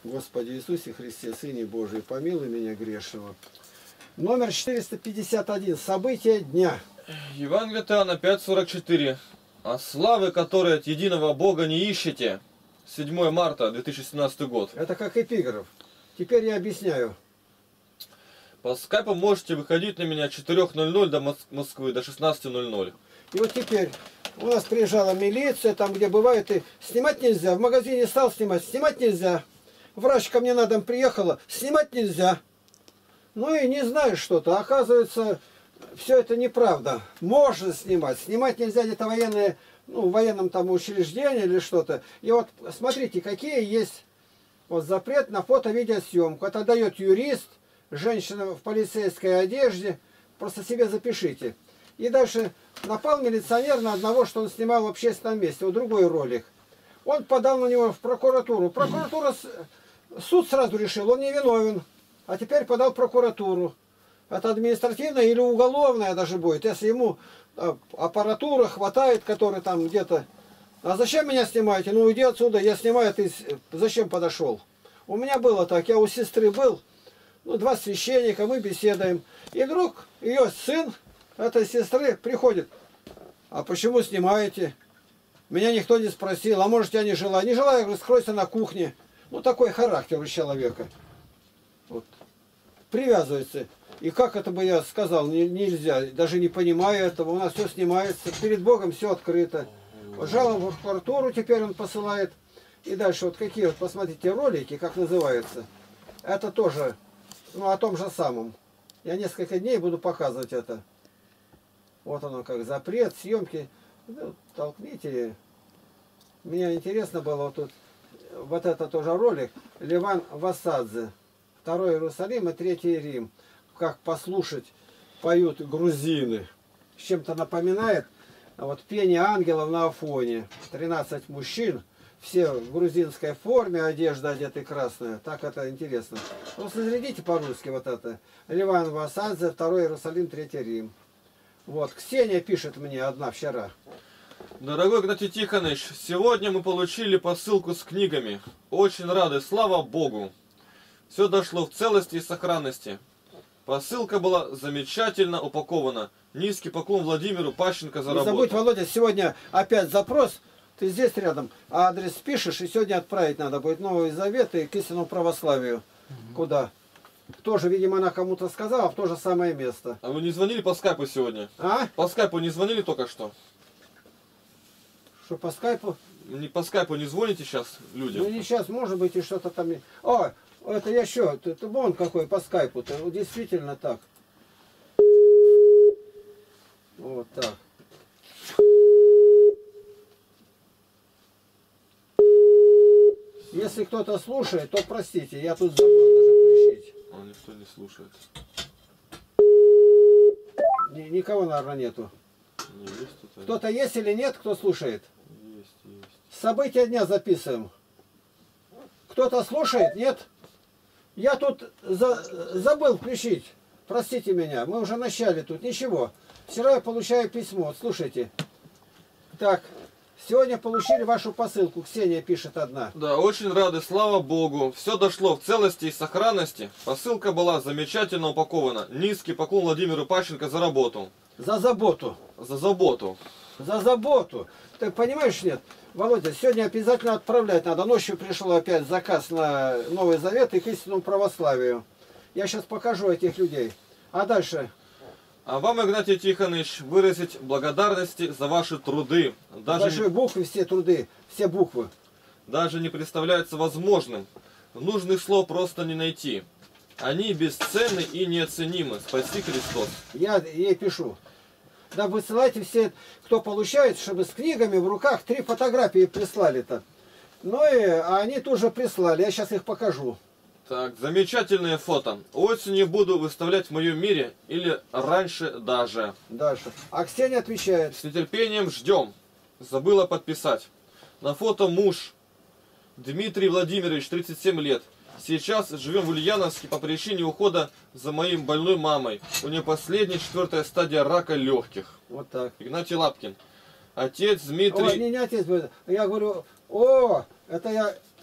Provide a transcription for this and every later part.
Господи Иисусе Христе, Сыне Божий, помилуй меня грешного. Номер 451. События дня. Евангелие от Иоанна 5:44. А славы, которые от единого Бога не ищете. 7 марта 2017 год. Это как эпиграф. Теперь я объясняю. По скайпу можете выходить на меня 4:00 до Москвы, до 16:00. И вот теперь у нас приезжала милиция, там где бывает, и снимать нельзя. В магазине стал снимать нельзя. Врач ко мне на дом приехала, снимать нельзя. Ну и не знаю что-то. Оказывается, все это неправда. Можно снимать. Снимать нельзя где-то военные, ну, в военном там учреждении или что-то. И вот смотрите, какие есть вот запрет на фото-видеосъемку. Это дает юрист, женщина в полицейской одежде. Просто себе запишите. И дальше напал милиционер на одного, что он снимал в общественном месте. Вот другой ролик. Он подал на него в прокуратуру. Прокуратура, суд сразу решил, он не виновен. А теперь подал в прокуратуру. Это административная или уголовная даже будет, если ему аппаратура хватает, который там где-то... А зачем меня снимаете? Ну уйди отсюда, я снимаю, ты зачем подошел? У меня было так, я у сестры был, ну, 2 священника, мы беседуем. И вдруг ее сын этой сестры приходит. А почему снимаете? Меня никто не спросил, а может я не желаю? Не желаю, я говорю, скройся на кухне. Ну такой характер у человека. Вот. Привязывается. И как это бы я сказал, нельзя, даже не понимаю этого, у нас все снимается, перед Богом все открыто. Вот жалобу в прокуратуру теперь он посылает. И дальше вот какие, вот посмотрите, ролики, как называется. Это тоже, ну, о том же самом. Я несколько дней буду показывать это. Вот оно как запрет, съемки. Ну, толкните. Мне интересно было вот тут, вот это тоже ролик. Леван Васадзе. 2 Иерусалим и 3 Рим. Как послушать, поют грузины. С чем-то напоминает вот пение ангелов на Афоне. 13 мужчин, все в грузинской форме, одежда одеты красная. Так это интересно. Просто зарядите по-русски вот это. Леван Васадзе, 2 Иерусалим, 3 Рим. Вот, Ксения пишет мне одна вчера. Дорогой Игнатий Тихонович, сегодня мы получили посылку с книгами. Очень рады, слава Богу. Все дошло в целости и сохранности. Посылка была замечательно упакована. Низкий поклон Владимиру Пащенко за работу. Не забудь, Володя, сегодня опять запрос. Ты здесь рядом, а адрес пишешь, и сегодня отправить надо будет Новый Завет и к истинному православию. Куда? Тоже, видимо, она кому-то сказала, в то же самое место. А вы не звонили по скайпу сегодня? А? По скайпу не звонили только что? Что, по скайпу? Не по скайпу не звоните сейчас людям? Ну, не сейчас, может быть, и что-то там... О, это я еще, это вон какой по скайпу-то, вот действительно так. Вот так. Если кто-то слушает, то простите, я тут забыл даже включить. А никто не слушает. Никого, наверное, нету. Не, есть тут. Кто-то есть или нет, кто слушает? Есть. События дня записываем. Кто-то слушает? Нет? Я тут забыл включить. Простите меня, мы уже начали тут. Ничего. Вчера я получаю письмо. Слушайте. Так, сегодня получили вашу посылку. Ксения пишет одна. Да, очень рады, слава Богу. Все дошло в целости и сохранности. Посылка была замечательно упакована. Низкий поклон Владимиру Пащенко за работу. За заботу. За заботу. За заботу. Ты понимаешь, нет? Володя, сегодня обязательно отправлять надо. Ночью пришел опять заказ на Новый Завет и к истинному православию. Я сейчас покажу этих людей. А дальше? А вам, Игнатий Тихонович, выразить благодарности за ваши труды. Даже буквы, все труды, все буквы. Даже не представляется возможным. Нужных слов просто не найти. Они бесценны и неоценимы. Спаси Христос. Я ей пишу. Да высылайте все, кто получает, чтобы с книгами в руках 3 фотографии прислали-то. Ну и они тоже прислали, я сейчас их покажу. Так, замечательные фото. Осенью буду выставлять в моем мире или раньше даже. Дальше. А Ксения отвечает. С нетерпением ждем. Забыла подписать. На фото муж Дмитрий Владимирович, 37 лет. Сейчас живем в Ульяновске по причине ухода за моей больной мамой. У нее последняя 4-я стадия рака легких. Вот так. Игнатий Лапкин. Отец Дмитрий... Ой, не отец. Я говорю, о, это я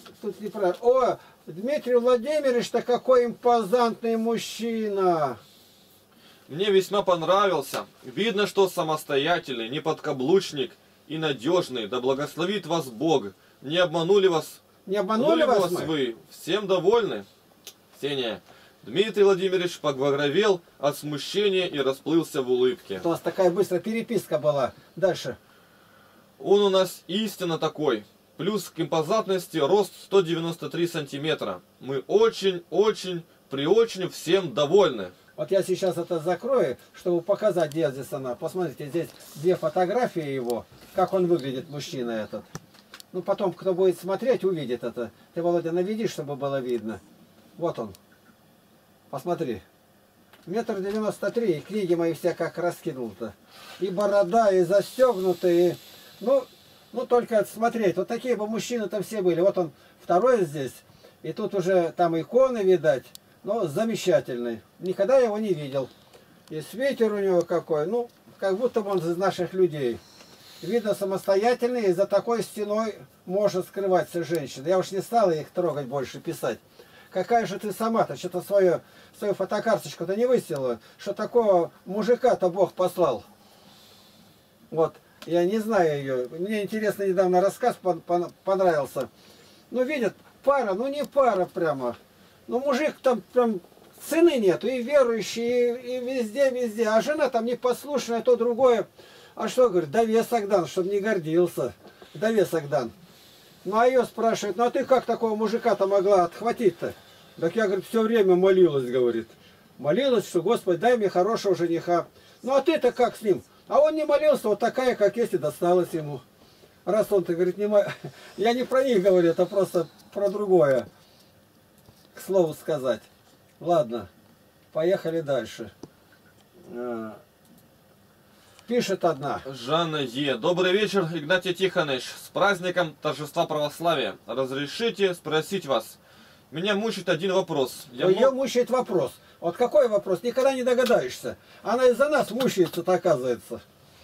тут неправильно. О, Дмитрий Владимирович-то какой импозантный мужчина. Мне весьма понравился. Видно, что самостоятельный, не подкаблучник и надежный. Да благословит вас Бог. Не обманули вас. Не обманули вас мы? Вы. Всем довольны? Ксения. Дмитрий Владимирович побагровел от смущения и расплылся в улыбке. У нас такая быстрая переписка была. Дальше. Он у нас истинно такой. Плюс к импозантности рост 193 сантиметра. Мы очень всем довольны. Вот я сейчас это закрою, чтобы показать, где здесь она. Посмотрите, здесь две фотографии его, как он выглядит, мужчина этот. Ну, потом, кто будет смотреть, увидит это. Ты, Володя, наведи, чтобы было видно. Вот он. Посмотри. 1,93 м, и книги мои все как раскинул-то. И борода, и застегнутые. Ну, только смотреть. Вот такие бы мужчины там все были. Вот он второй здесь. И тут уже там иконы, видать. Но замечательный. Никогда его не видел. И свитер у него какой. Ну, как будто бы он из наших людей. Видно, самостоятельный. И за такой стеной может скрываться женщина. Я уж не стала их трогать больше, писать. Какая же ты сама-то? Что-то свою фотокарточку-то не выставила. Что такого мужика-то Бог послал. Вот. Я не знаю ее. Мне интересно, недавно рассказ понравился. Ну, видят, пара, ну не пара прямо. Ну, мужик там прям цены нету. И верующий, и везде. А жена там непослушная, то другое. А что, говорит, довес Агдан, чтобы не гордился. Довес Агдан. Ну, а ее спрашивают, ну, а ты как такого мужика-то могла отхватить-то? Так я, говорит, все время молилась, говорит. Молилась, что, Господи, дай мне хорошего жениха. Ну, а ты-то как с ним? А он не молился, вот такая, как есть, и досталась ему. Раз он-то, говорит, не мол... Я не про них говорю, это просто про другое. К слову сказать. Ладно, поехали дальше. Пишет одна. Жанна Е. Добрый вечер, Игнатий Тихонович. С праздником торжества православия. Разрешите спросить вас. Меня мучает один вопрос. Ее мучает вопрос. Вот какой вопрос? Никогда не догадаешься. Она из-за нас мучается-то, оказывается.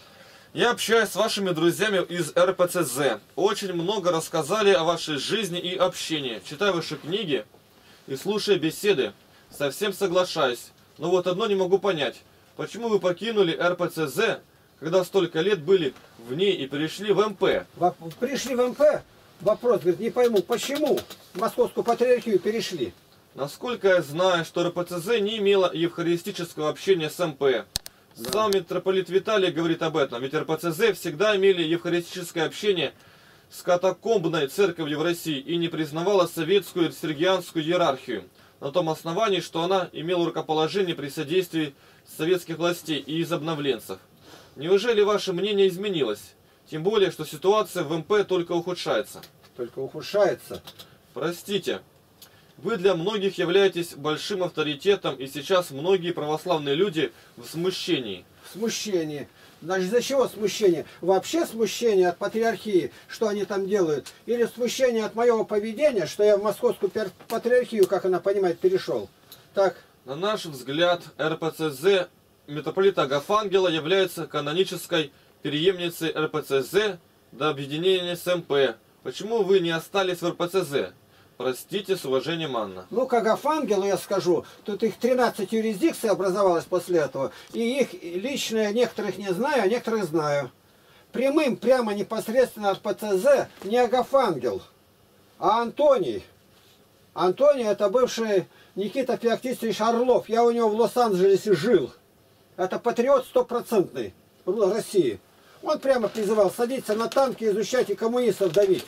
Я общаюсь с вашими друзьями из РПЦЗ. Очень много рассказали о вашей жизни и общении. Читаю ваши книги и слушая беседы. Совсем соглашаюсь. Но вот одно не могу понять. Почему вы покинули РПЦЗ, когда столько лет были в ней и перешли в МП? Пришли в МП? Вопрос, говорит, не пойму, почему в Московскую патриархию перешли? Насколько я знаю, что РПЦЗ не имела евхаристического общения с МП. Да. Сам митрополит Виталий говорит об этом, ведь РПЦЗ всегда имели евхаристическое общение с катакомбной церковью в России и не признавала советскую сергианскую иерархию, на том основании, что она имела рукоположение при содействии советских властей и из обновленцев. Неужели ваше мнение изменилось? Тем более, что ситуация в МП только ухудшается. Только ухудшается. Простите, вы для многих являетесь большим авторитетом, и сейчас многие православные люди в смущении. В смущении. Значит, из-за чего смущение? Вообще смущение от патриархии, что они там делают? Или смущение от моего поведения, что я в Московскую патриархию, как она понимает, перешел? Так. На наш взгляд, РПЦЗ митрополита Агафангела является канонической преемницей РПЦЗ до объединения с МП. Почему вы не остались в РПЦЗ? Простите, с уважением, Анна. Ну, к Агафангелу я скажу, тут их 13 юрисдикций образовалось после этого, и их лично некоторых не знаю, а некоторых знаю. Прямым, прямо непосредственно от ПЦЗ не Агафангел, а Антоний. Антоний это бывший Никита Феоктистович Орлов, я у него в Лос-Анджелесе жил. Это патриот стопроцентный России. Он прямо призывал садиться на танки, изучать и коммунистов давить.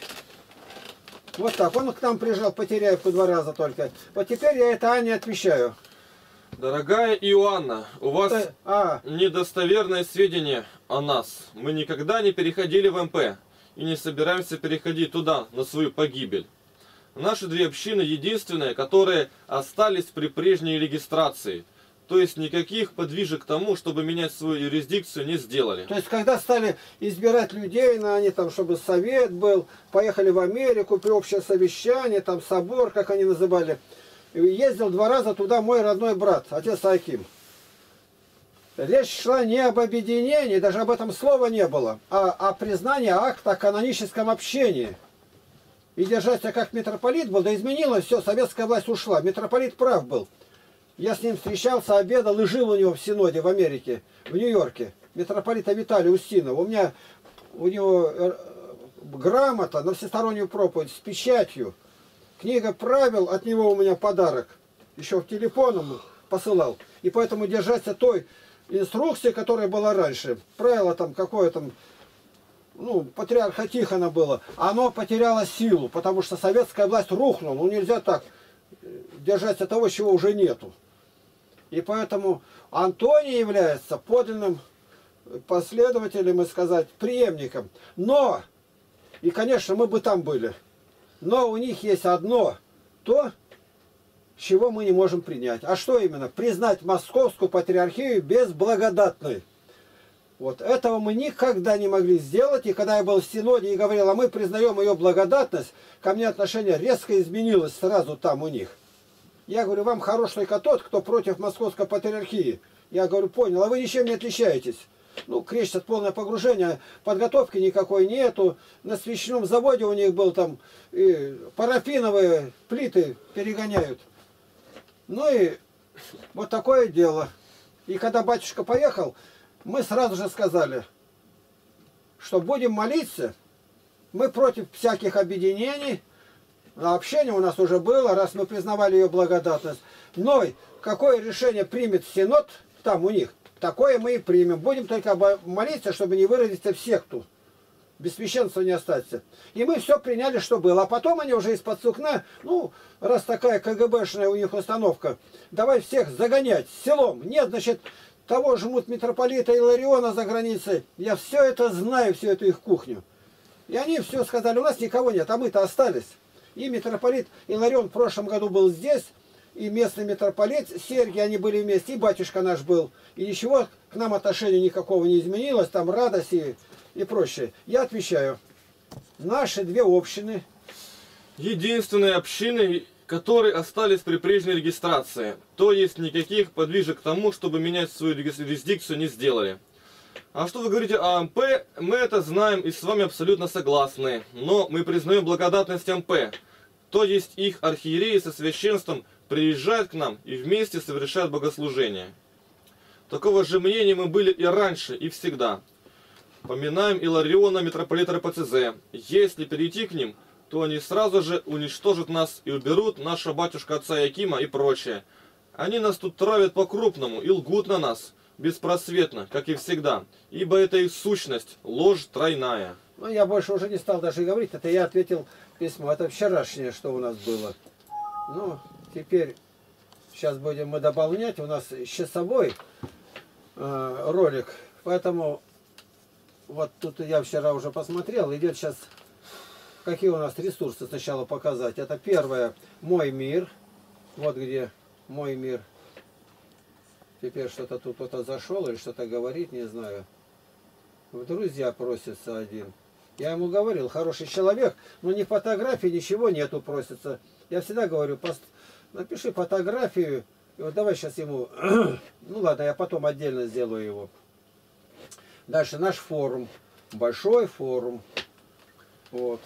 Вот так. Он к нам приезжал, Потеряевку 2 раза только. Вот теперь я это Ане отвечаю. Дорогая Иоанна, у вас недостоверные сведения о нас. Мы никогда не переходили в МП и не собираемся переходить туда на свою погибель. Наши 2 общины единственные, которые остались при прежней регистрации. То есть никаких подвижек к тому, чтобы менять свою юрисдикцию, не сделали. То есть когда стали избирать людей, они там, чтобы совет был, поехали в Америку, при общее совещание, там собор, как они называли. Ездил 2 раза туда мой родной брат, отец Аким. Речь шла не об объединении, даже об этом слова не было, а о признании акта о каноническом общении. и держать себя как митрополит был, да изменилось все, советская власть ушла. Митрополит прав был. Я с ним встречался, обедал и жил у него в Синоде в Америке, в Нью-Йорке. Митрополита Виталия Устинова. У него грамота на всестороннюю проповедь с печатью. Книга правил, от него у меня подарок. Еще в телефон ему посылал. И поэтому держаться той инструкции, которая была раньше. Правило там какое там, ну, патриарха Тихона было. Оно потеряло силу, потому что советская власть рухнула. Ну нельзя так держаться того, чего уже нету. И поэтому Антоний является подлинным последователем и сказать преемником. Но, и конечно мы бы там были, но у них есть одно, то, чего мы не можем принять. А что именно? Признать Московскую патриархию безблагодатной. Вот этого мы никогда не могли сделать. И когда я был в Синоде и говорил, а мы признаем ее благодатность, ко мне отношение резко изменилось сразу там у них. Я говорю, вам хорош только тот, кто против Московской патриархии. Я говорю, понял, а вы ничем не отличаетесь. Ну, крестят полное погружение, подготовки никакой нету. На свечном заводе у них был там и парафиновые плиты перегоняют. Ну и вот такое дело. И когда батюшка поехал, мы сразу же сказали, что будем молиться. Мы против всяких объединений. Общение у нас уже было, раз мы признавали ее благодатность. Но какое решение примет Синод там у них, такое мы и примем. Будем только молиться, чтобы не выродиться в секту. Без священства не остаться. И мы все приняли, что было. А потом они уже из-под сукна, ну, раз такая КГБшная у них установка, давай всех загонять селом. Нет, значит, того жмут митрополита Илариона за границей. Я все это знаю, всю эту их кухню. И они все сказали, у нас никого нет, а мы-то остались. И митрополит Иларион в прошлом году был здесь, и местный митрополит Сергий, они были вместе, и батюшка наш был. И ничего к нам отношения никакого не изменилось, там радость и прочее. Я отвечаю, наши две общины. Единственные общины, которые остались при прежней регистрации. То есть никаких подвижек к тому, чтобы менять свою юрисдикцию, не сделали. А что вы говорите о АМП, мы это знаем и с вами абсолютно согласны. Но мы признаем благодатность АМП. То есть их архиереи со священством приезжают к нам и вместе совершают богослужение. Такого же мнения мы были и раньше, и всегда. Поминаем Илариона, митрополита РПЦЗ. Если перейти к ним, то они сразу же уничтожат нас и уберут нашего батюшка отца Якима и прочее. Они нас тут травят по-крупному и лгут на нас. Беспросветно, как и всегда, ибо это их сущность, ложь тройная. Ну, я больше уже не стал даже говорить, это я ответил письмо, это вчерашнее, что у нас было. Ну, теперь, сейчас будем мы дополнять, у нас часовой ролик, поэтому, вот тут я вчера уже посмотрел, идет сейчас, какие у нас ресурсы сначала показать. Это первое, мой мир, вот где мой мир. Теперь что-то тут кто-то зашел или что-то говорит, не знаю. В друзья просится один. Я ему говорил, хороший человек, но ни фотографии, ничего нету, просится. Я всегда говорю, напиши фотографию. И вот давай сейчас ему... Ну ладно, я потом отдельно сделаю его. Дальше наш форум. Большой форум. Вот.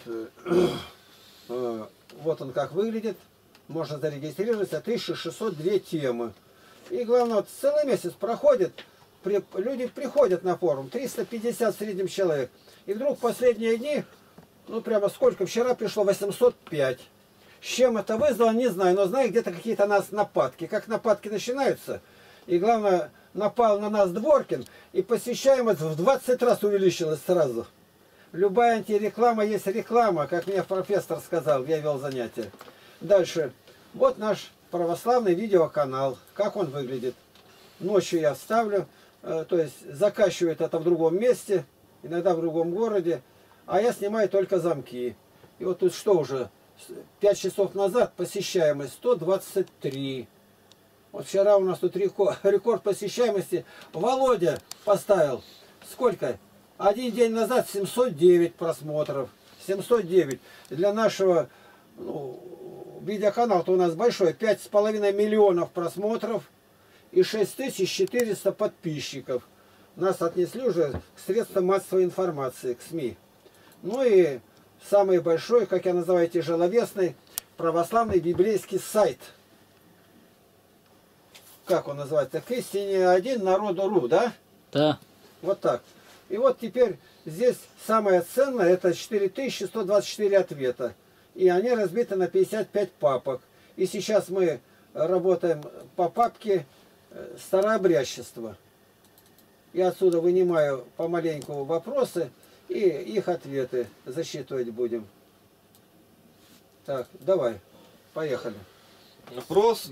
Вот он как выглядит. Можно зарегистрироваться. 1602 темы. И главное, вот целый месяц проходит, люди приходят на форум, 350 в среднем человек. И вдруг в последние дни, ну прямо сколько, вчера пришло 805. С чем это вызвало, не знаю, но знаю, где-то какие-то нас нападки. Как нападки начинаются, и главное, напал на нас Дворкин, и посещаемость в 20 раз увеличилась сразу. Любая антиреклама есть реклама, как мне профессор сказал, я вел занятия. Дальше, вот наш православный видеоканал, как он выглядит. Ночью я вставлю, то есть закачивает это в другом месте, иногда в другом городе, а я снимаю только замки. И вот тут что уже, 5 часов назад посещаемость 123. Вот вчера у нас тут рекорд посещаемости. Володя поставил, сколько? Один день назад 709 просмотров. 709. Для нашего... Ну, видеоканал-то у нас большой, 5,5 миллионов просмотров и 6400 подписчиков. Нас отнесли уже к средствам массовой информации, к СМИ. Ну и самый большой, как я называю, тяжеловесный православный библейский сайт. Как он называется? К истине один, народу.ру, да? Да. Вот так. И вот теперь здесь самое ценное, это 4124 ответа. И они разбиты на 55 папок. И сейчас мы работаем по папке старообрядчество. Я отсюда вынимаю помаленьку вопросы и их ответы засчитывать будем. Так, давай, поехали. Вопрос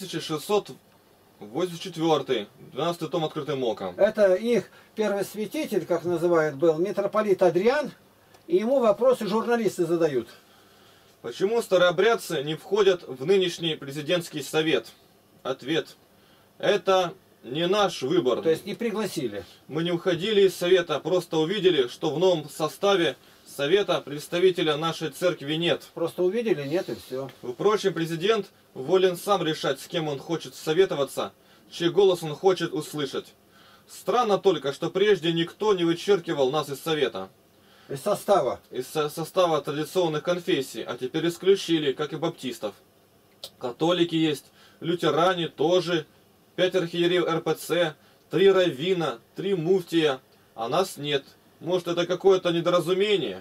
2684, 12 том открытым оком. Это их первый святитель, как называют, был митрополит Адриан, и ему вопросы журналисты задают. Почему старообрядцы не входят в нынешний президентский совет? Ответ. Это не наш выбор. То есть не пригласили. Мы не уходили из совета, просто увидели, что в новом составе совета представителя нашей церкви нет. Просто увидели, нет, и все. Впрочем, президент волен сам решать, с кем он хочет советоваться, чей голос он хочет услышать. Странно только, что прежде никто не вычеркивал нас из совета. Из состава. Из состава традиционных конфессий, а теперь исключили, как и баптистов. Католики есть, лютеране тоже, 5 архиереев РПЦ, 3 раввина, 3 муфтия, а нас нет. Может, это какое-то недоразумение?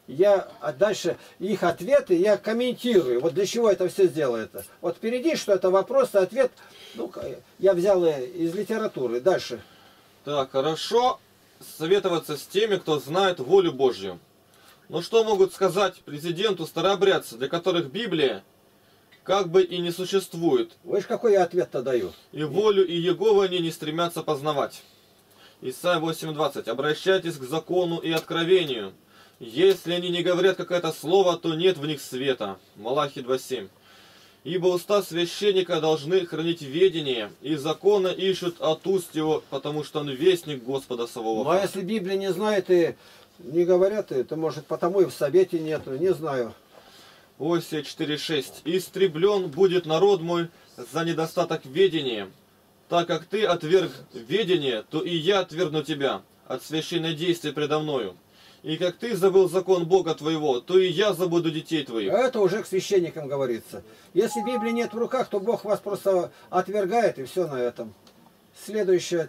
А дальше их ответы я комментирую. Вот для чего это все сделается. Вот впереди, что это вопрос и ответ. Ну, я взял из литературы. Дальше. Так, хорошо советоваться с теми, кто знает волю Божью. Но что могут сказать президенту старообрядцы, для которых Библия как бы и не существует? Вы же какой я ответ-то даю? И волю и Егову они не стремятся познавать. Исайя 8:20. Обращайтесь к закону и откровению. Если они не говорят какое-то слово, то нет в них света. Малахи 2:7. Ибо уста священника должны хранить ведение, и закона ищут от уст его, потому что он вестник Господа Саваофа. Ну а если Библия не знает и не говорят, то может потому и в совете нету, не знаю. Осия 4:6. Истреблен будет народ мой за недостаток ведения. Так как ты отверг ведение, то и я отвергну тебя от священнодействия предо мною. И как ты забыл закон Бога твоего, то и я забуду детей твоих. Это уже к священникам говорится. Если Библии нет в руках, то Бог вас просто отвергает, и все на этом. Следующий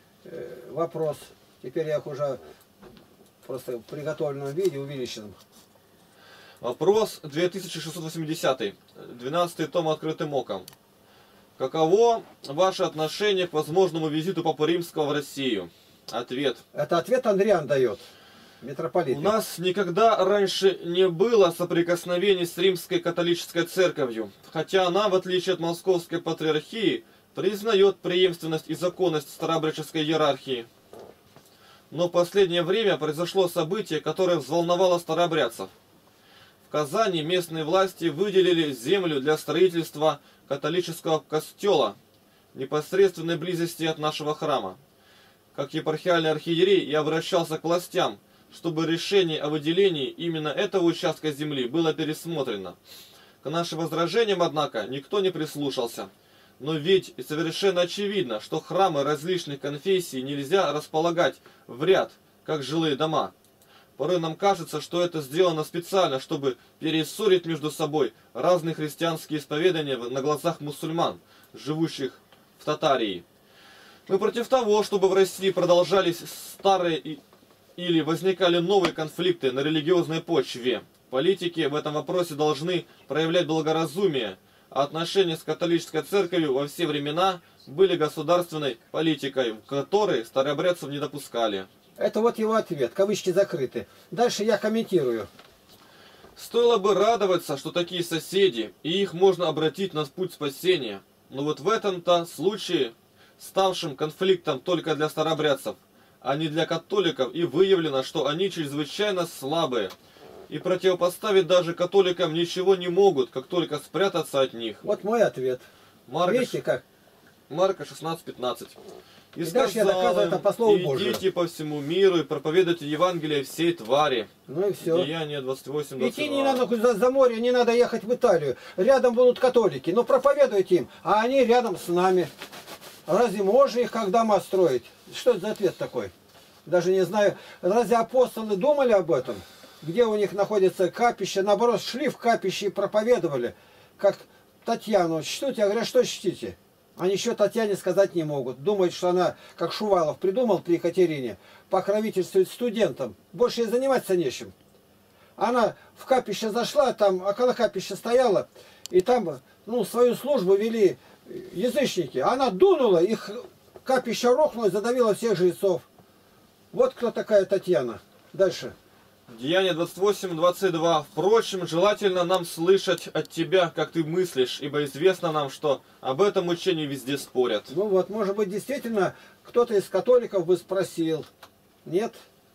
вопрос. Теперь я их уже просто в приготовленном виде, увеличенном. Вопрос 2680. 12 том открытым оком. Каково ваше отношение к возможному визиту Папы Римского в Россию? Ответ. Это ответ Андриан дает. Митрополит. У нас никогда раньше не было соприкосновений с Римской католической церковью, хотя она, в отличие от Московской патриархии, признает преемственность и законность старообрядческой иерархии. Но в последнее время произошло событие, которое взволновало старообрядцев. В Казани местные власти выделили землю для строительства католического костела в непосредственной близости от нашего храма. Как епархиальный архиерей я обращался к властям, чтобы решение о выделении именно этого участка земли было пересмотрено. К нашим возражениям, однако, никто не прислушался. Но ведь совершенно очевидно, что храмы различных конфессий нельзя располагать в ряд, как жилые дома. Порой нам кажется, что это сделано специально, чтобы перессорить между собой разные христианские исповедания на глазах мусульман, живущих в Татарии. Мы против того, чтобы в России продолжались старые или возникали новые конфликты на религиозной почве. Политики в этом вопросе должны проявлять благоразумие, а отношения с католической церковью во все времена были государственной политикой, в которой старообрядцев не допускали. Это вот его ответ, кавычки закрыты. Дальше я комментирую. Стоило бы радоваться, что такие соседи, и их можно обратить на путь спасения. Но вот в этом-то случае, ставшим конфликтом только для старообрядцев, а не для католиков, и выявлено, что они чрезвычайно слабые, и противопоставить даже католикам ничего не могут, как только спрятаться от них. Вот мой ответ. Видите как? Марка 16:15. И дальше я доказываю это по слову Божию. Идите по всему миру и проповедуйте Евангелие всей твари. Ну и все. Деяние 28:22. Идти не надо за море, не надо ехать в Италию. Рядом будут католики. Но проповедуйте им, а они рядом с нами. Разве можно их как дома строить? Что это за ответ такой? Даже не знаю. Разве апостолы думали об этом? где у них находится капище, наоборот, шли в капище и проповедовали, как Татьяну. Чтите, я говорю, что чтите? Они еще Татьяне сказать не могут. Думают, что она, как Шувалов придумал при Екатерине, покровительствует студентам. Больше и заниматься нечем. Она в капище зашла, там около капища стояла, и там свою службу вели язычники. Она дунула, их капище рухнуло и задавило всех жрецов. Вот кто такая Татьяна. Дальше. Деяние 28:22. Впрочем, желательно нам слышать от тебя, как ты мыслишь, ибо известно нам, что об этом учении везде спорят. Ну вот, может быть, действительно, кто-то из католиков бы спросил. Нет?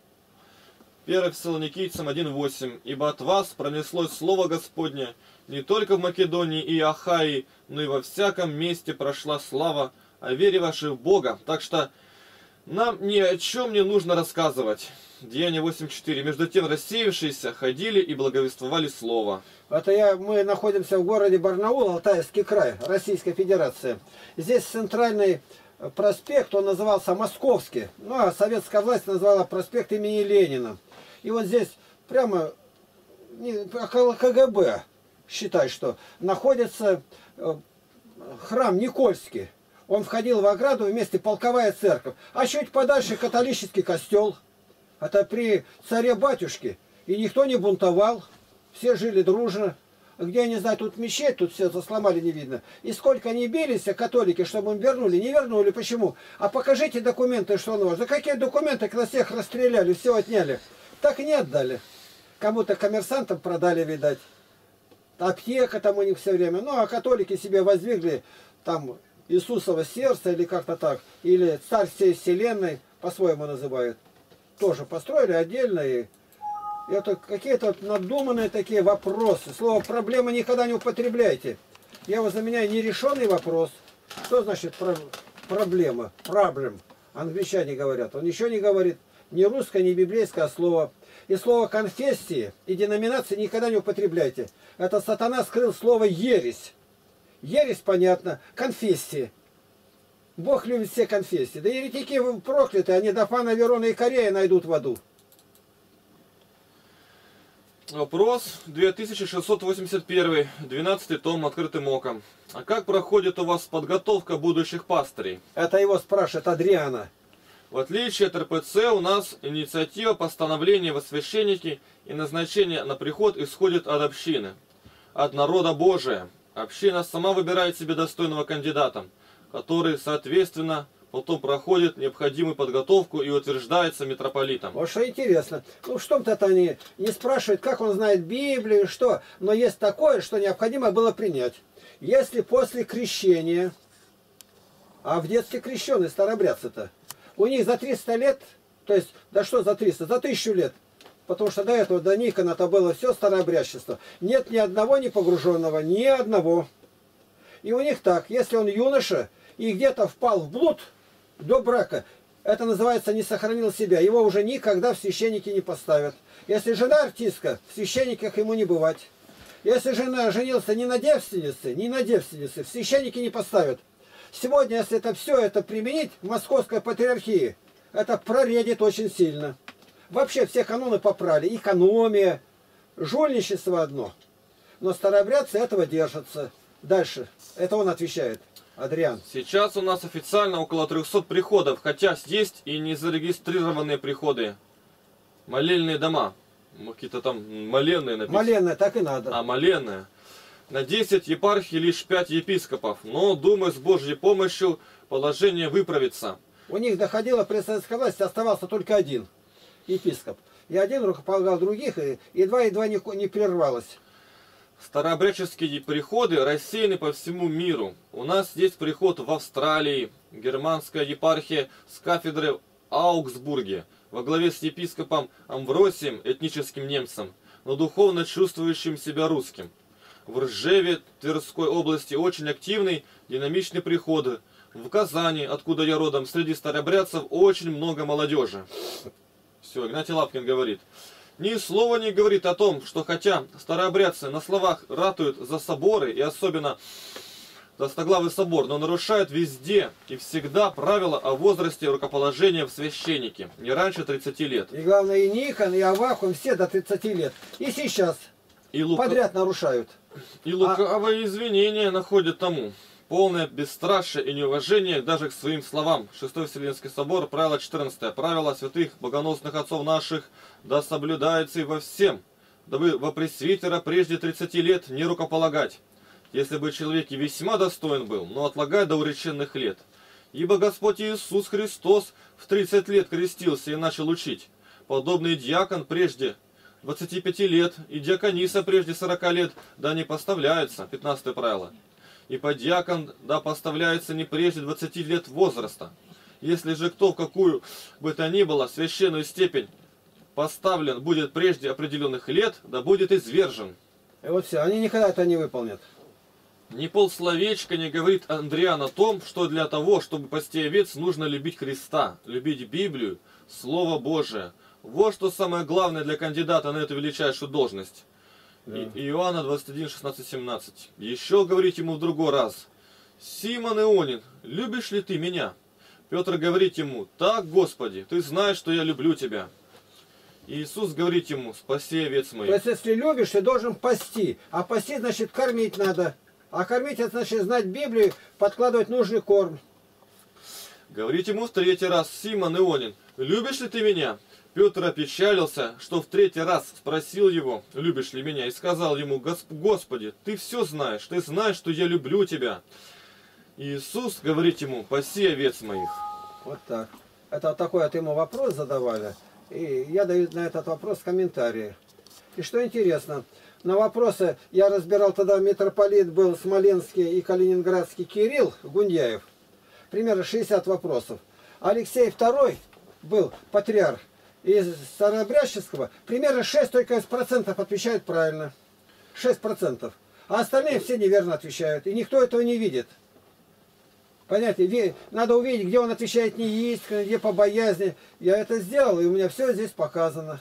1 Фессалоникийцам 1:8. Ибо от вас пронеслось слово Господне, не только в Македонии и Ахаии, но и во всяком месте прошла слава о вере вашей в Бога. Так что нам ни о чем не нужно рассказывать. Деяние 8:4. Между тем рассеявшиеся ходили и благовествовали слово. Мы находимся в городе Барнаул, Алтайский край, Российская Федерация. Здесь центральный проспект, он назывался Московский. Ну а советская власть назвала проспект имени Ленина. И вот здесь прямо около КГБ, считай, что находится храм Никольский. Он входил в ограду, вместе полковая церковь. А чуть подальше католический костел. Это при царе-батюшке. И никто не бунтовал. Все жили дружно. Где, я не знаю, тут мечеть, тут все засломали, не видно. И сколько они бились, католики, чтобы им вернули. Не вернули, почему? А покажите документы, что он у вас. Да какие документы, когда всех расстреляли, все отняли. Так и не отдали. Кому-то коммерсантам продали, видать. Аптека там у них все время. Ну, а католики себе воздвигли там Иисусово сердце или как-то так. Или царь всей вселенной, по-своему называют. Тоже построили отдельно. И это какие-то надуманные такие вопросы. Слово «проблема» никогда не употребляйте. Я его заменяю нерешенный вопрос. Что значит проблема? Проблем. Англичане говорят. Он ничего не говорит. Ни русское, ни библейское слово. И слово конфессии и деноминации никогда не употребляйте. Это сатана скрыл слово ересь. Ересь, понятно. Конфессии. Бог любит все конфессии. Да еретики прокляты, они Дафана, Верона и Корея найдут в аду. Вопрос 2681, 12 том, открытым оком. А как проходит у вас подготовка будущих пастырей? Это его спрашивает Адриана. В отличие от РПЦ, у нас инициатива постановления во священники и назначение на приход исходит от общины, от народа Божия. Община сама выбирает себе достойного кандидата, который, соответственно, потом проходит необходимую подготовку и утверждается митрополитом. Вот что интересно. Ну, что-то они не спрашивают, как он знает Библию, что. Но есть такое, что необходимо было принять. Если после крещения, а в детстве крещеные старообрядцы-то, у них за 300 лет, то есть, да что за 300, за 1000 лет, потому что до этого, до Никона-то было все старообрядчество. Нет ни одного не погруженного, ни одного. И у них так, если он юноша и где-то впал в блуд до брака, это называется не сохранил себя. Его уже никогда в священники не поставят. Если жена артистка, в священниках ему не бывать. Если жена женился не на девственнице, в священники не поставят. Сегодня, если это все это применить в Московской патриархии, это проредит очень сильно. Вообще все каноны попрали. Экономия, жульничество одно. Но старообрядцы этого держатся. Дальше. Это он отвечает. Адриан. Сейчас у нас официально около 300 приходов, хотя есть и незарегистрированные приходы. Молельные дома. Какие-то там моленные написано. Моленные, так и надо. А, моленные. На 10 епархий лишь 5 епископов. Но, думаю, с Божьей помощью положение выправится. У них доходило при советской власти, оставался только один епископ. И один рукополагал других, и едва не прервалось. Старообрядческие приходы рассеяны по всему миру. У нас есть приход в Австралии, германская епархия с кафедры в Аугсбурге, во главе с епископом Амвросием, этническим немцем, но духовно чувствующим себя русским. В Ржеве Тверской области очень активный, динамичный приход. В Казани, откуда я родом, среди старообрядцев очень много молодежи. Все, Игнатий Лапкин говорит. Ни слова не говорит о том, что хотя старообрядцы на словах ратуют за соборы и особенно Достоглавый собор, но нарушает везде и всегда правила о возрасте рукоположения в священнике, не раньше 30 лет. И главное, и Никон, и Авакум, все до 30 лет. И сейчас подряд нарушают. И лукавые извинения находят тому. Полное бесстрашие и неуважение даже к своим словам. Шестой Вселенский собор, правило 14. Правила святых богоносных отцов наших да соблюдается и во всем, дабы во пресвитера прежде 30 лет не рукополагать, если бы человек и весьма достоин был, но отлагай до уреченных лет. Ибо Господь Иисус Христос в 30 лет крестился и начал учить. Подобный диакон прежде 25 лет и диакониса прежде 40 лет да не поставляются. 15 правило. И подьякон да поставляется не прежде 20 лет возраста. Если же кто в какую бы то ни было священную степень поставлен будет прежде определенных лет, да будет извержен. И вот все, они никогда это не выполнят. Ни полсловечка не говорит Андриан о том, что для того, чтобы пасти овец, нужно любить Христа, любить Библию, Слово Божие. Вот что самое главное для кандидата на эту величайшую должность. Да. Иоанна 21, 16, 17. Еще говорит ему в другой раз: «Симон Ионин, любишь ли ты меня?» Петр говорит ему: «Так, Господи, ты знаешь, что я люблю тебя». Иисус говорит ему: «Спаси овец моих». То есть, если любишь, ты должен пасти. А пасти, значит, кормить надо. А кормить, это значит знать Библию, подкладывать нужный корм. Говорит ему в третий раз: «Симон Ионин, любишь ли ты меня?» Петр опечалился, что в третий раз спросил его: «Любишь ли меня?» И сказал ему: «Господи, ты все знаешь, ты знаешь, что я люблю тебя». Иисус говорит ему: «Паси овец моих». Вот так. Это вот такой вот ему вопрос задавали. И я даю на этот вопрос комментарии. И что интересно, на вопросы я разбирал тогда, митрополит был Смоленский и Калининградский Кирилл Гундяев. Примерно 60 вопросов. Алексей II был патриарх. Из Старообрядческого примерно 6 только процентов отвечают правильно. 6%. А остальные все неверно отвечают. И никто этого не видит. Понятно? Надо увидеть, где он отвечает неискренне, где по боязни. Я это сделал, и у меня все здесь показано.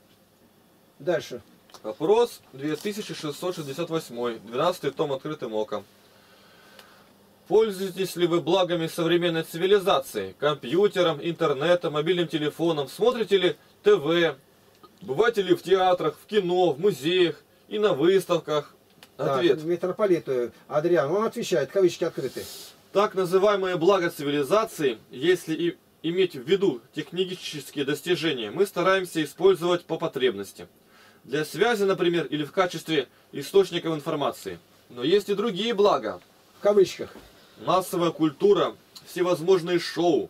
Дальше. Вопрос 2668. 12 том открытым оком. Пользуетесь ли вы благами современной цивилизации? Компьютером, интернетом, мобильным телефоном? Смотрите ли ТВ? Бываете ли в театрах, в кино, в музеях и на выставках? Ответ. Так, митрополиту Адриан, он отвечает, кавычки открыты. Так называемые блага цивилизации, если и иметь в виду технические достижения, мы стараемся использовать по потребности. Для связи, например, или в качестве источников информации. Но есть и другие блага. В кавычках. Массовая культура, всевозможные шоу.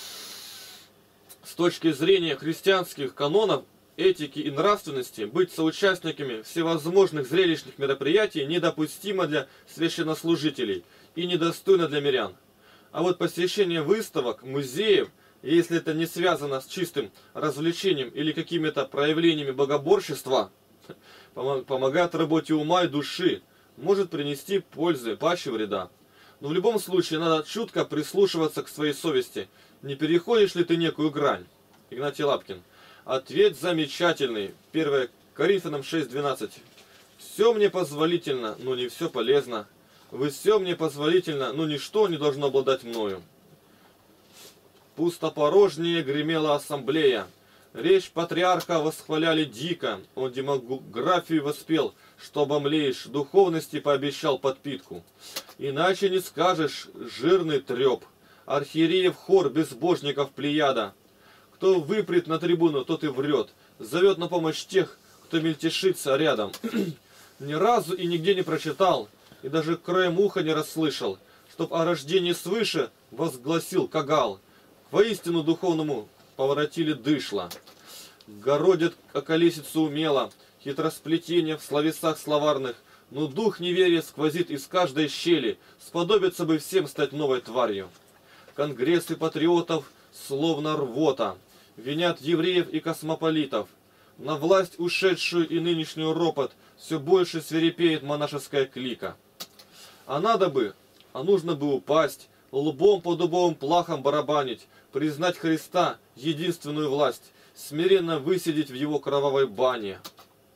С точки зрения христианских канонов, этики и нравственности, быть соучастниками всевозможных зрелищных мероприятий недопустимо для священнослужителей и недостойно для мирян. А вот посещение выставок, музеев, если это не связано с чистым развлечением или какими-то проявлениями богоборчества, помогает работе ума и души, может принести пользы, паче вреда. Но в любом случае надо чутко прислушиваться к своей совести. Не переходишь ли ты некую грань? Игнатий Лапкин. Ответ замечательный. 1 Коринфянам 6:12. Все мне позволительно, но не все полезно. Вы все мне позволительно, но ничто не должно обладать мною. Пустопорожнее гремела ассамблея. Речь патриарха восхваляли дико. Он демографию воспел, что обомлеешь, духовности пообещал подпитку. Иначе не скажешь, жирный треп. Архиереев хор безбожников плеяда. Кто выпрет на трибуну, тот и врет. Зовет на помощь тех, кто мельтешится рядом. Ни разу и нигде не прочитал, и даже краем уха не расслышал, чтоб о рождении свыше возгласил Кагал. К воистину духовному поворотили дышло. Городят околесицу умело, хитросплетение в словесах словарных, но дух неверия сквозит из каждой щели, сподобится бы всем стать новой тварью. Конгрессы патриотов словно рвота, винят евреев и космополитов. На власть ушедшую и нынешнюю ропот все больше свирепеет монашеская клика. А нужно бы упасть, лбом по дубовым плахам барабанить, признать Христа единственную власть, смиренно высидеть в его кровавой бане.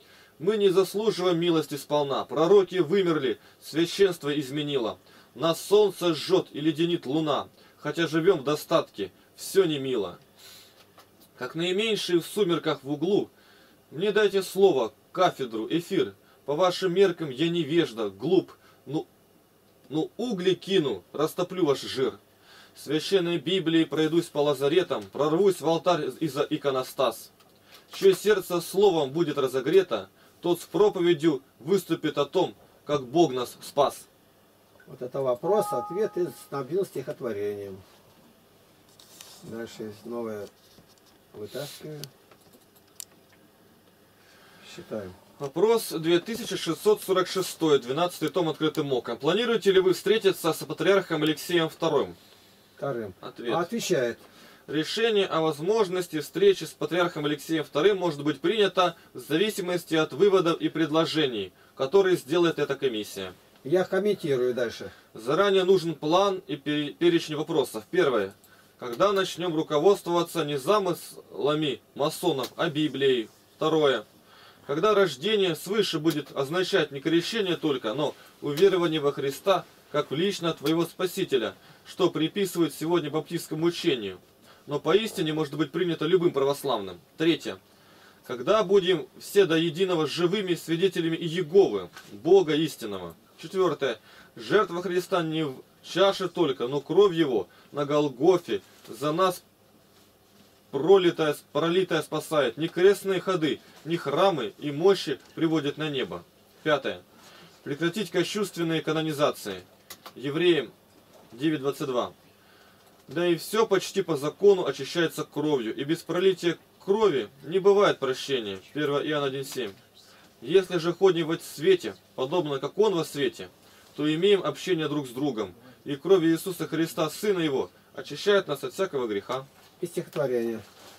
Мы не заслуживаем милости сполна. Пророки вымерли, священство изменило. Нас солнце жжет и леденит луна. Хотя живем в достатке, все не мило. Как наименьший в сумерках в углу, мне дайте слово, кафедру, эфир. По вашим меркам я невежда, глуп. Ну угли кину, растоплю ваш жир. Священной Библии пройдусь по лазаретам, прорвусь в алтарь из-за иконостас. Чье сердце словом будет разогрето, тот с проповедью выступит о том, как Бог нас спас. Вот это вопрос, ответ и снабдил стихотворением. Дальше есть новое. Вытаскиваю. Считаем. Вопрос 2646, 12 том открытым оком. Планируете ли вы встретиться с патриархом Алексеем II? Вторым. Ответ. Отвечает. Решение о возможности встречи с патриархом Алексеем II может быть принято в зависимости от выводов и предложений, которые сделает эта комиссия. Я комментирую дальше. Заранее нужен план и перечень вопросов. Первое. Когда начнем руководствоваться не замыслами масонов, а Библией? Второе. Когда рождение свыше будет означать не крещение только, но уверование во Христа, как в лично твоего Спасителя, что приписывают сегодня баптистскому учению, но поистине может быть принято любым православным. Третье. Когда будем все до единого живыми свидетелями Иеговы, Бога истинного. Четвертое. Жертва Христа не в чаше только, но кровь Его на Голгофе за нас пролитая спасает. Ни крестные ходы, ни храмы и мощи приводят на небо. Пятое. Прекратить кощунственные канонизации. Евреям 9:22. Да и все почти по закону очищается кровью, и без пролития крови не бывает прощения. 1 Иоанна 1:7. Если же ходим во свете, подобно как Он во свете, то имеем общение друг с другом, и кровь Иисуса Христа, Сына Его, очищает нас от всякого греха. И стихотворение.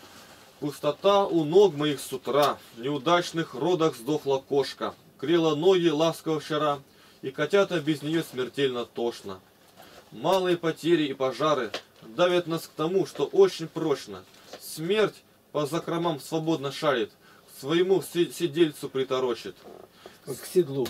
Пустота у ног моих с утра, в неудачных родах сдохла кошка, крела ноги ласково вчера, и котята без нее смертельно тошно. Малые потери и пожары давят нас к тому, что очень прочно. Смерть по закромам свободно шарит, к своему сидельцу приторочит. Как к седлу.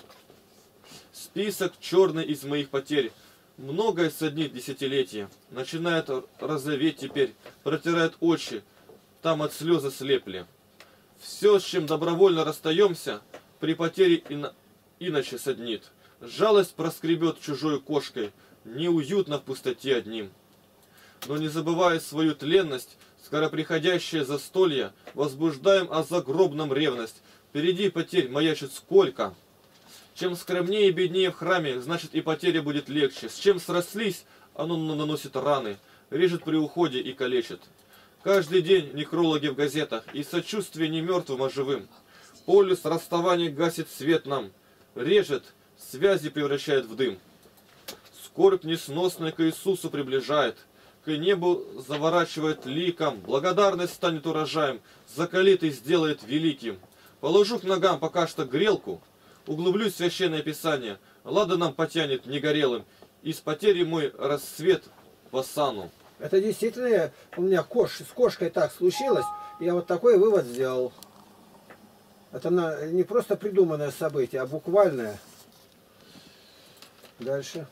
Список черный из моих потерь. Многое соднит десятилетия. Начинает розоветь теперь, протирает очи, там от слезы слепли. Все, с чем добровольно расстаемся, при потере иначе соднит. Жалость проскребет чужой кошкой, неуютно в пустоте одним. Но не забывая свою тленность, скороприходящее застолье, возбуждаем о загробном ревность. Впереди потерь маячит сколько. Чем скромнее и беднее в храме, значит и потеря будет легче. С чем срослись, оно наносит раны, режет при уходе и калечит. Каждый день некрологи в газетах, и сочувствие не мертвым, а живым. Полюс расставания гасит свет нам, режет, связи превращает в дым. Скорбь несносная к Иисусу приближает, к небу заворачивает ликом, благодарность станет урожаем, закалит и сделает великим. Положу к ногам пока что грелку, углублюсь в священное писание, лада нам потянет негорелым, из потери мой рассвет в осану. Это действительно у меня с кошкой так случилось, я вот такой вывод сделал. Это не просто придуманное событие, а буквальное. Дальше.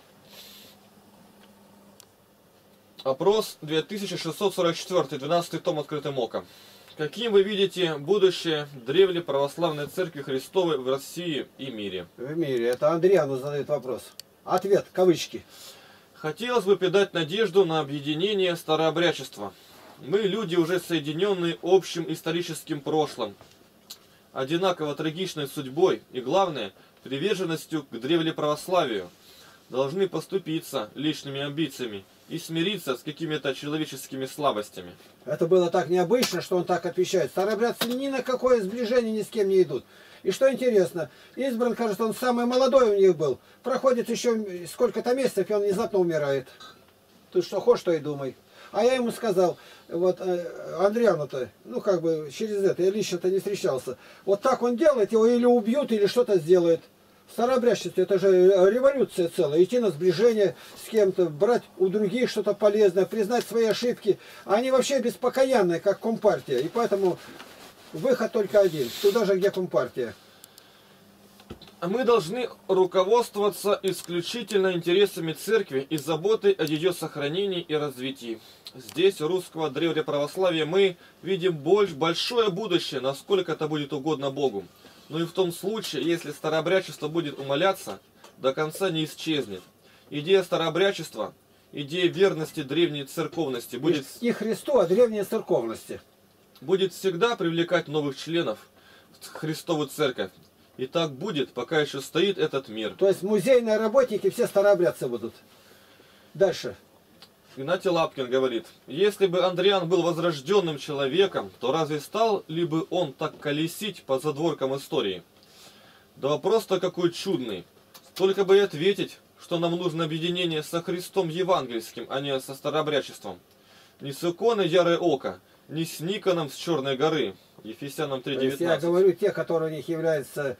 Опрос 2644, 12 том открытым оком. Каким вы видите будущее древней православной церкви Христовой в России и мире? В мире. Это Андриану задает вопрос. Ответ, кавычки. Хотелось бы придать надежду на объединение старообрядчества. Мы люди, уже соединенные общим историческим прошлым, одинаково трагичной судьбой и, главное, приверженностью к древлеправославию, должны поступиться личными амбициями и смириться с какими-то человеческими слабостями. Это было так необычно, что он так отвечает. Старообрядцы ни на какое сближение ни с кем не идут. И что интересно, избран, кажется, он самый молодой у них был. Проходит еще сколько-то месяцев, и он внезапно умирает. Ты что хочешь, то и думай. А я ему сказал, вот Андриану-то, ну как бы через это, я лично-то не встречался. Вот так он делает, его или убьют, или что-то сделает. Старообрядчество, это же революция целая. Идти на сближение с кем-то, брать у других что-то полезное, признать свои ошибки. Они вообще беспокаянные, как Компартия. И поэтому выход только один. Туда же, где Компартия. Мы должны руководствоваться исключительно интересами церкви и заботой о ее сохранении и развитии. Здесь, у русского древнеправославия, мы видим большое будущее, насколько это будет угодно Богу. Но и в том случае, если старообрядчество будет умаляться, до конца не исчезнет. Идея старообрядчества, идея верности древней церковности будет... И Христу, а древней церковности. Будет всегда привлекать новых членов в Христову церковь. И так будет, пока еще стоит этот мир. То есть музейные работники все старообрядцы будут. Дальше. Игнатий Лапкин говорит, если бы Андриан был возрожденным человеком, то разве стал ли бы он так колесить по задворкам истории? Да вопрос-то какой чудный. Только бы и ответить, что нам нужно объединение со Христом евангельским, а не со старообрядчеством. Не с иконой ярое око, не с Никоном с Черной горы. Ефесянам 3:19. Я говорю, те, которые у них являются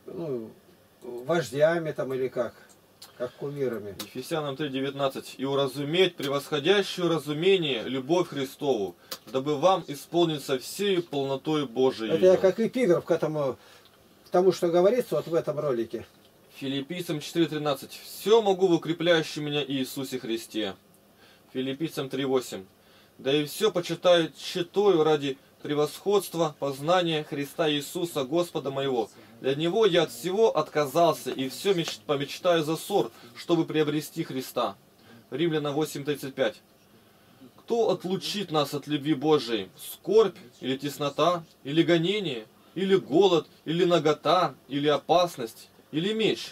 вождями там или как кумирами. Ефесянам 3:19. И уразуметь превосходящую разумение любовь Христову, дабы вам исполниться всею полнотой Божией. Это я как эпиграф к тому, что говорится вот в этом ролике. Филиппийцам 4:13. Все могу в укрепляющем меня Иисусе Христе. Филиппийцам 3:8. Да и все почитаю тщетою ради превосходства познания Христа Иисуса Господа моего. Для Него я от всего отказался и все помечтаю за ссор, чтобы приобрести Христа. Римлянам 8:35. Кто отлучит нас от любви Божией? Скорбь или теснота, или гонение, или голод, или нагота, или опасность, или меч?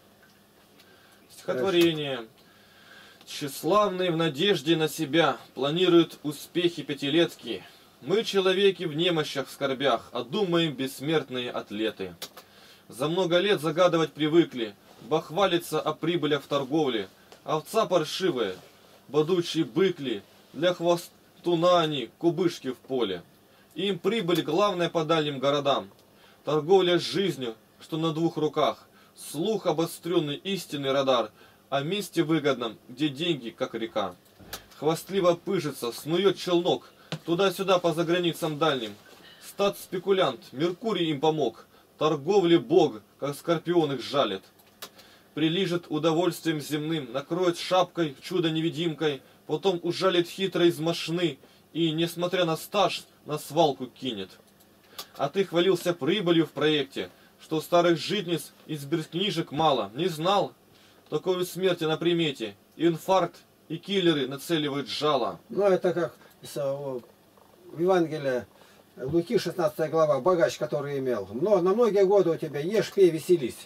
Стихотворение. Тщеславные в надежде на себя планируют успехи пятилетки. Мы, человеки, в немощах, в скорбях, а думаем бессмертные атлеты. За много лет загадывать привыкли, бахвалиться о прибылях в торговле. Овца паршивая, бодучие быкли, для хвостуна они, кубышки в поле. Им прибыль главная по дальним городам. Торговля с жизнью, что на двух руках. Слух обостренный истинный радар о месте выгодном, где деньги, как река. Хвастливо пыжится, снует челнок, туда-сюда по заграницам дальним. Стат-спекулянт, Меркурий им помог. Торговле Бог, как скорпион их жалит. Прилижет удовольствием земным, накроет шапкой, чудо-невидимкой, потом ужалит хитро из мошны и, несмотря на стаж, на свалку кинет. А ты хвалился прибылью в проекте, что старых житниц из биркнижек мало. Не знал? Такой смерти на примете. Инфаркт и киллеры нацеливают жало. Ну, это как в Евангелии Луки 16 глава, богач, который имел. Но на многие годы у тебя ешь, пей, веселись.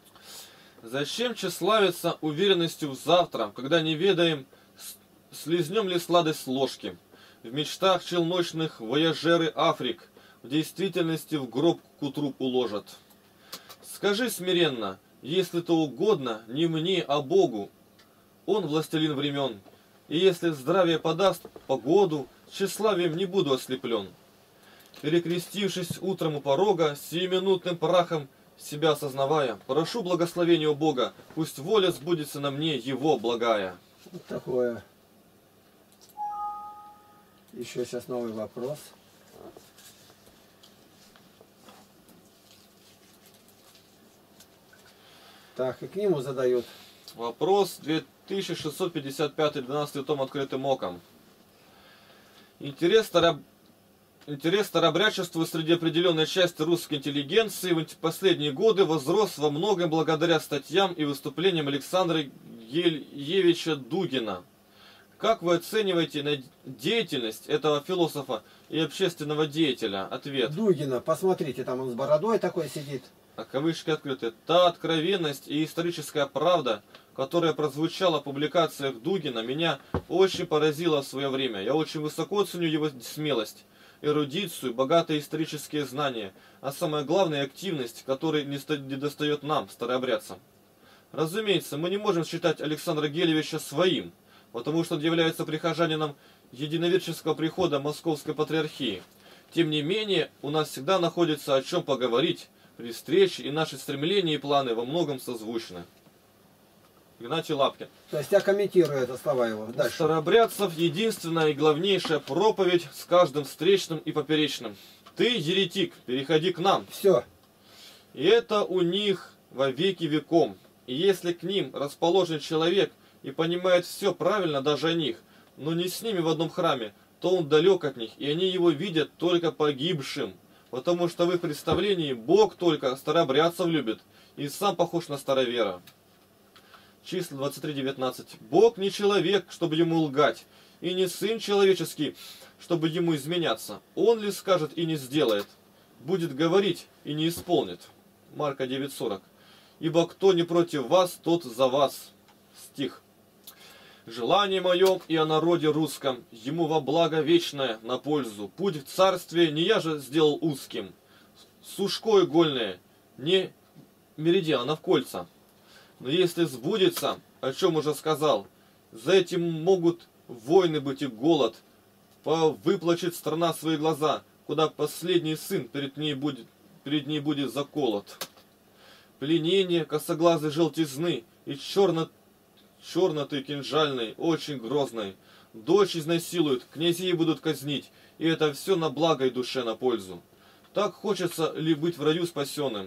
Зачем тщеславиться уверенностью в завтра, когда не ведаем, слизнем ли сладость с ложки? В мечтах челночных вояжеры Африк в действительности в гроб к утру уложат. Скажи смиренно, если то угодно, не мне, а Богу. Он властелин времен. И если здравие подаст погоду, тщеславием не буду ослеплен. Перекрестившись утром у порога, сиюминутным прахом себя осознавая, прошу благословения у Бога, пусть воля сбудется на мне Его благая. Вот такое. Еще сейчас новый вопрос. Так, и к нему задают. Вопрос 2655, 12 том открытым оком. Интерес старообрядчеству среди определенной части русской интеллигенции в последние годы возрос во многом благодаря статьям и выступлениям Александра Гельевича Дугина. Как вы оцениваете деятельность этого философа и общественного деятеля? Ответ. Дугина, посмотрите, там он с бородой такой сидит. А кавычки открыты. Та откровенность и историческая правда, которая прозвучала в публикациях Дугина, меня очень поразила в свое время. Я очень высоко ценю его смелость, эрудицию, богатые исторические знания, а самое главное активность, которой не достает нам, старообрядцам. Разумеется, мы не можем считать Александра Гелевича своим, потому что он является прихожанином единоверческого прихода Московской Патриархии. Тем не менее, у нас всегда находится о чем поговорить при встрече, и наши стремления и планы во многом созвучны. Игнатий Лапкин. То есть я комментирую это слова его. Дальше. Старообрядцев единственная и главнейшая проповедь с каждым встречным и поперечным. Ты, еретик, переходи к нам. Все. И это у них во веки веком. И если к ним расположен человек и понимает все правильно даже о них, но не с ними в одном храме, то он далек от них, и они его видят только погибшим, потому что в их представлении Бог только старообрядцев любит и сам похож на старовера. Числа 23:19. Бог не человек, чтобы ему лгать, и не сын человеческий, чтобы ему изменяться. Он ли скажет и не сделает, будет говорить и не исполнит. Марка 9:40. Ибо кто не против вас, тот за вас. Стих. Желание мое и о народе русском, ему во благо вечное, на пользу. Путь в царствие не я же сделал узким, сушко игольное, не меридиана в кольца. Но если сбудется, о чем уже сказал, за этим могут войны быть и голод, выплачет страна свои глаза, куда последний сын перед ней будет заколот. Пленение косоглазой желтизны и черноты кинжальной, очень грозной. Дочь изнасилуют, князей будут казнить, и это все на благо и душе на пользу. Так хочется ли быть в раю спасенным?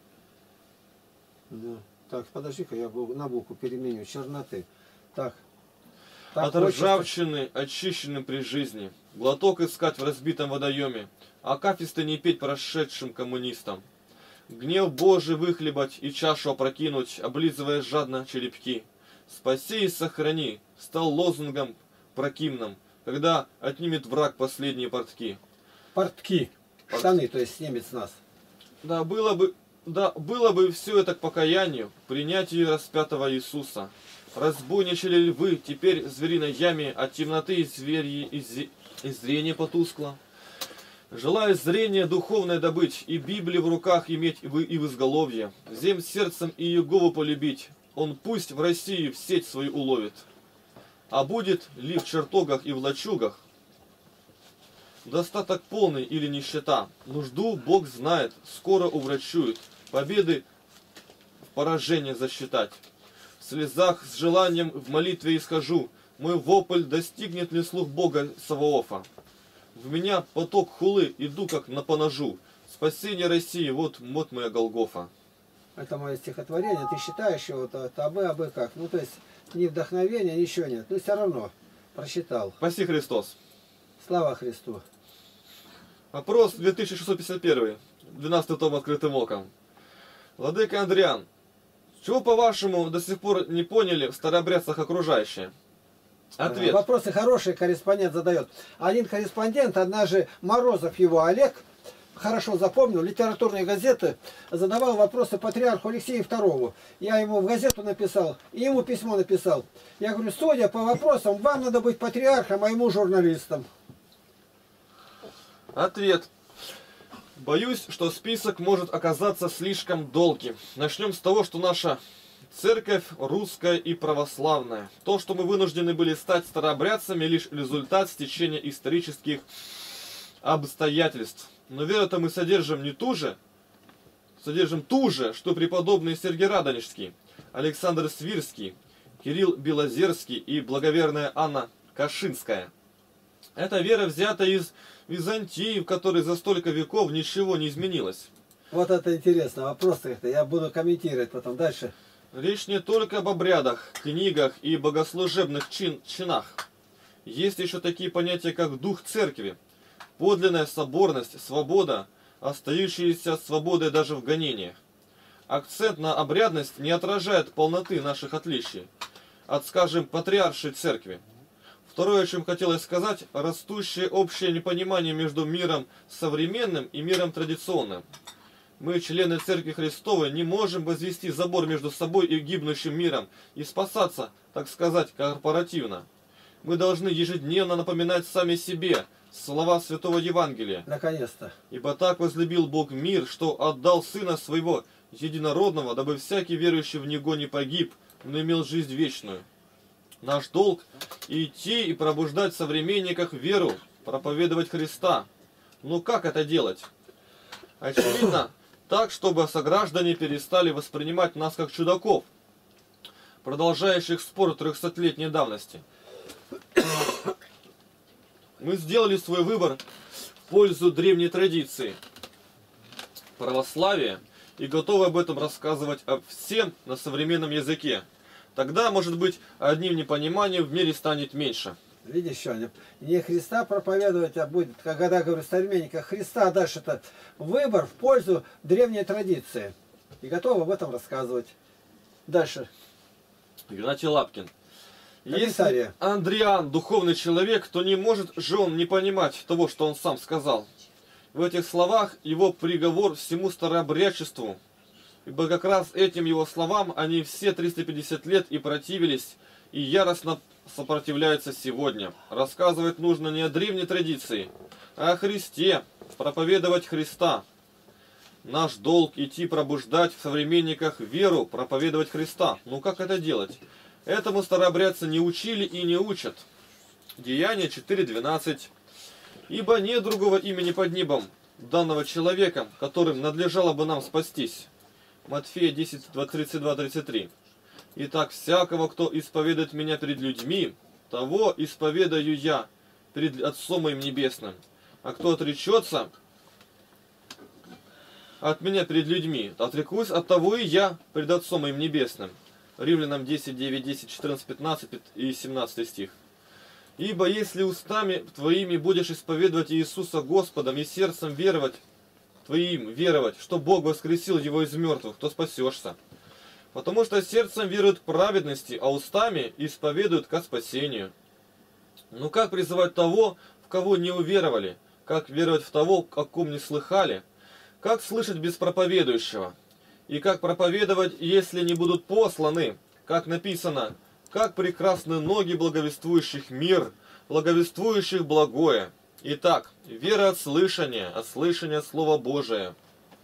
Да. Так, подожди-ка, я на букву переменю. Черноты. Так. От ржавчины, очищенным при жизни. Глоток искать в разбитом водоеме. Акафисты не петь прошедшим коммунистам. Гнев Божий выхлебать и чашу опрокинуть, облизывая жадно черепки. Спаси и сохрани стал лозунгом прокимным, когда отнимет враг последние портки. Портки. Штаны, то есть снимет с нас. Да, было бы все это к покаянию, принятию распятого Иисуса. Разбойничали ли вы теперь в звериной яме, от темноты и зрение потускло? Желая зрение духовное добыть, и Библию в руках иметь и в изголовье, всем сердцем и Иегову полюбить, он пусть в России в сеть свою уловит. А будет ли в чертогах и в лачугах достаток полный или нищета, нужду Бог знает, скоро уврачует, победы в поражении засчитать. В слезах с желанием в молитве исхожу, мой вопль достигнет ли слух Бога Саваофа. В меня поток хулы, иду как на поножу. Спасение России, вот моя Голгофа. Это мое стихотворение. Ты считаешь его, абы как. Ну, то есть, ни вдохновения, ничего нет. Но все равно прочитал. Спаси Христос. Слава Христу. Вопрос 2651. 12 том «Открытым оком». Владыка Андриан, чего, по-вашему, до сих пор не поняли в старообрядцах окружающие? Ответ. Вопросы хорошие корреспондент задает. Один корреспондент, однажды Морозов его Олег, хорошо запомнил, литературные газеты, задавал вопросы патриарху Алексею II. Я ему в газету написал, и ему письмо написал. Я говорю, судя по вопросам, вам надо быть патриархом, а ему журналистом. Ответ. Боюсь, что список может оказаться слишком долгим. Начнем с того, что наша церковь русская и православная. То, что мы вынуждены были стать старообрядцами, лишь результат стечения исторических обстоятельств. Но веру-то мы содержим ту же, что преподобный Сергий Радонежский, Александр Свирский, Кирилл Белозерский и благоверная Анна Кашинская. Эта вера взята из Византии, в которой за столько веков ничего не изменилось. Вот это интересно, вопрос-то я буду комментировать потом. Дальше. Речь не только об обрядах, книгах и богослужебных чинах. Есть еще такие понятия, как дух церкви, подлинная соборность, свобода, остающаяся свободой даже в гонениях. Акцент на обрядность не отражает полноты наших отличий от, скажем, патриаршей церкви. Второе, о чем хотелось сказать, растущее общее непонимание между миром современным и миром традиционным. Мы, члены Церкви Христовой, не можем возвести забор между собой и гибнущим миром и спасаться, так сказать, корпоративно. Мы должны ежедневно напоминать сами себе слова Святого Евангелия. Наконец-то. Ибо так возлюбил Бог мир, что отдал Сына Своего Единородного, дабы всякий верующий в Него не погиб, но имел жизнь вечную. Наш долг – идти и пробуждать в современниках веру, проповедовать Христа. Но как это делать? Очевидно, так, чтобы сограждане перестали воспринимать нас как чудаков, продолжающих спор 300-летней давности. Мы сделали свой выбор в пользу древней традиции православия и готовы об этом рассказывать всем на современном языке. Тогда, может быть, одним непониманием в мире станет меньше. Видишь, что не Христа проповедовать, а будет, когда говорю современника Христа, а дальше это выбор в пользу древней традиции. И готовы об этом рассказывать. Дальше. Игнатий Лапкин. Комиссария. Если Андриан духовный человек, то не может же он не понимать того, что он сам сказал. В этих словах его приговор всему старообрядчеству. Ибо как раз этим его словам они все 350 лет и противились, и яростно сопротивляются сегодня. Рассказывать нужно не о древней традиции, а о Христе, проповедовать Христа. Наш долг идти пробуждать в современниках веру, проповедовать Христа. Ну как это делать? Этому старообрядцы не учили и не учат. Деяние 4.12. Ибо нет другого имени под небом данного человека, которым надлежало бы нам спастись. Матфея 10:32-33. Итак, всякого, кто исповедует меня перед людьми, того исповедаю я перед Отцом моим Небесным. А кто отречется от меня перед людьми, отрекусь от того и я пред Отцом моим Небесным. Римлянам 10:9, 10, 14, 15 и 17 стих. Ибо если устами твоими будешь исповедовать Иисуса Господом и сердцем веровать, что Бог воскресил его из мертвых, то спасешься. Потому что сердцем веруют к праведности, а устами исповедуют ко спасению. Но как призывать того, в кого не уверовали? Как веровать в того, о ком не слыхали? Как слышать без проповедующего? И как проповедовать, если не будут посланы? Как написано, как прекрасны ноги благовествующих мир, благовествующих благое. Итак, вера от слышания Слова Божия.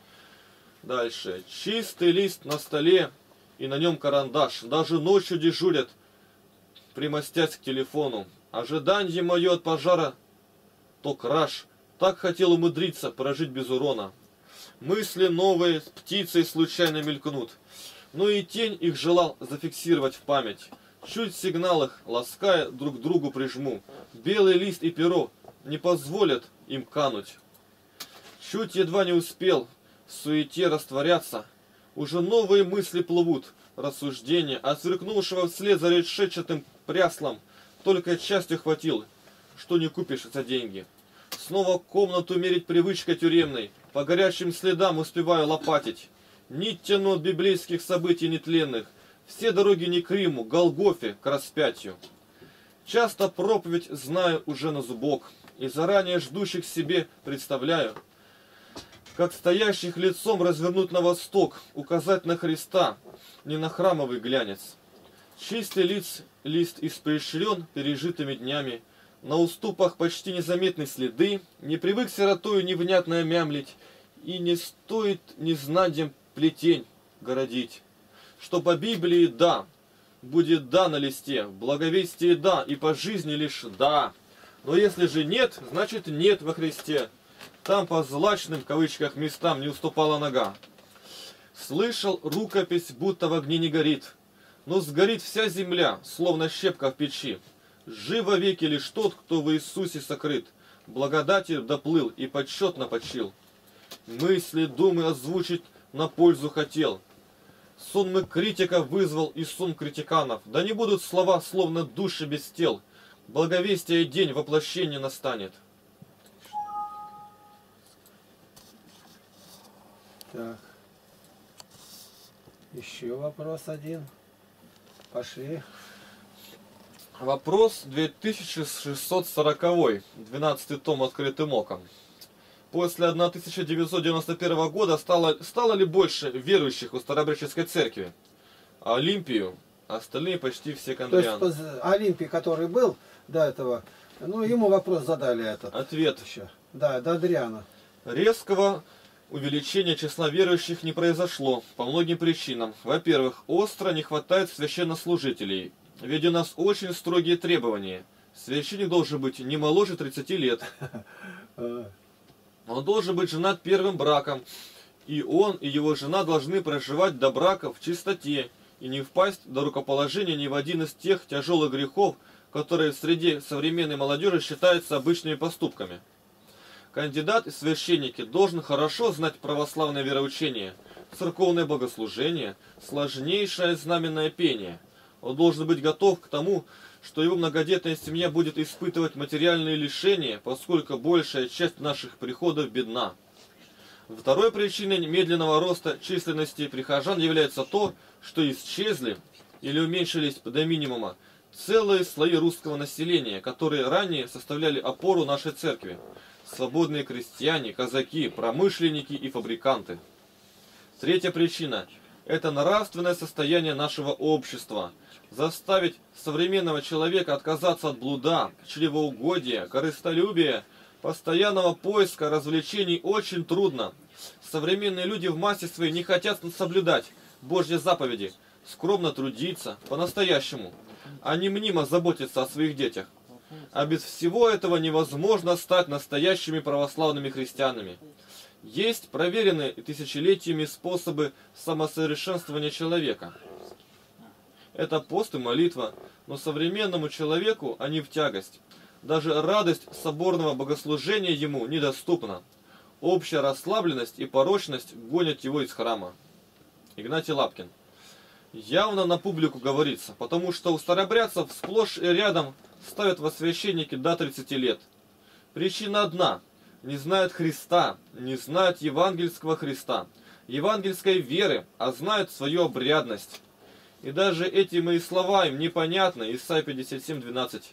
Дальше. Чистый лист на столе, и на нем карандаш. Даже ночью дежурят, примостясь к телефону. Ожиданье мое от пожара, то краж. Так хотел умудриться прожить без урона. Мысли новые с птицей случайно мелькнут. Но и тень их желал зафиксировать в память. Чуть сигнал их, лаская, друг к другу прижму. Белый лист и перо не позволят им кануть. Чуть едва не успел в суете растворяться, уже новые мысли плывут, рассуждения, а сверкнувшего вслед за решетчатым пряслом только частью хватил, что не купишь за деньги. Снова комнату мерить привычкой тюремной, по горячим следам успеваю лопатить. Нить тяну от библейских событий нетленных, все дороги не к Риму, Голгофе, к распятию. Часто проповедь знаю уже на зубок, и заранее ждущих себе представляю, как стоящих лицом развернуть на восток, указать на Христа, не на храмовый глянец. Чистый лист испещрен пережитыми днями, на уступах почти незаметны следы, не привык сиротою невнятно мямлить, и не стоит незнанием плетень городить. Что по Библии да, будет да на листе, в благовестии да, и по жизни лишь да. Но если же нет, значит нет во Христе. Там по злачным, в кавычках, местам не уступала нога. Слышал рукопись, будто в огне не горит, но сгорит вся земля, словно щепка в печи. Жив вовеки лишь тот, кто в Иисусе сокрыт, благодатью доплыл и почетно почил. Мысли, думы озвучить на пользу хотел. Сонмы критиков вызвал и сон критиканов. Да не будут слова, словно души без тел. Благовестие день воплощения настанет. Так. Еще вопрос один. Пошли. Вопрос 2640, 12 том открытым оком. После 1991 года стало ли больше верующих у Старообрядческой церкви? Олимпию, остальные почти все кандрианы. То есть Олимпий, который был до этого, ну ему вопрос задали этот. Ответ. Еще. Да, до Адриана. Резкого увеличения числа верующих не произошло по многим причинам. Во-первых, остро не хватает священнослужителей. Ведь у нас очень строгие требования. Священник должен быть не моложе 30 лет. Он должен быть женат первым браком. И он, и его жена должны проживать до брака в чистоте и не впасть до рукоположения ни в один из тех тяжелых грехов, которые в среде современной молодежи считаются обычными поступками. Кандидат в священники должен хорошо знать православное вероучение, церковное богослужение, сложнейшее знаменное пение. Он должен быть готов к тому, что его многодетная семья будет испытывать материальные лишения, поскольку большая часть наших приходов бедна. Второй причиной медленного роста численности прихожан является то, что исчезли или уменьшились до минимума целые слои русского населения, которые ранее составляли опору нашей церкви. Свободные крестьяне, казаки, промышленники и фабриканты. Третья причина – это нравственное состояние нашего общества. Заставить современного человека отказаться от блуда, чревоугодия, корыстолюбия, постоянного поиска развлечений очень трудно. Современные люди в массе своей не хотят соблюдать Божьи заповеди, скромно трудиться, по-настоящему, а не мнимо заботиться о своих детях. А без всего этого невозможно стать настоящими православными христианами. Есть проверенные тысячелетиями способы самосовершенствования человека. Это пост и молитва, но современному человеку они в тягость. Даже радость соборного богослужения ему недоступна. Общая расслабленность и порочность гонят его из храма. Игнатий Лапкин. Явно на публику говорится, потому что у старобрядцев сплошь и рядом ставят во священники до 30 лет. Причина одна. Не знают Христа, не знают евангельского Христа, евангельской веры, а знают свою обрядность. И даже эти мои слова им непонятны. Исайя 57:12.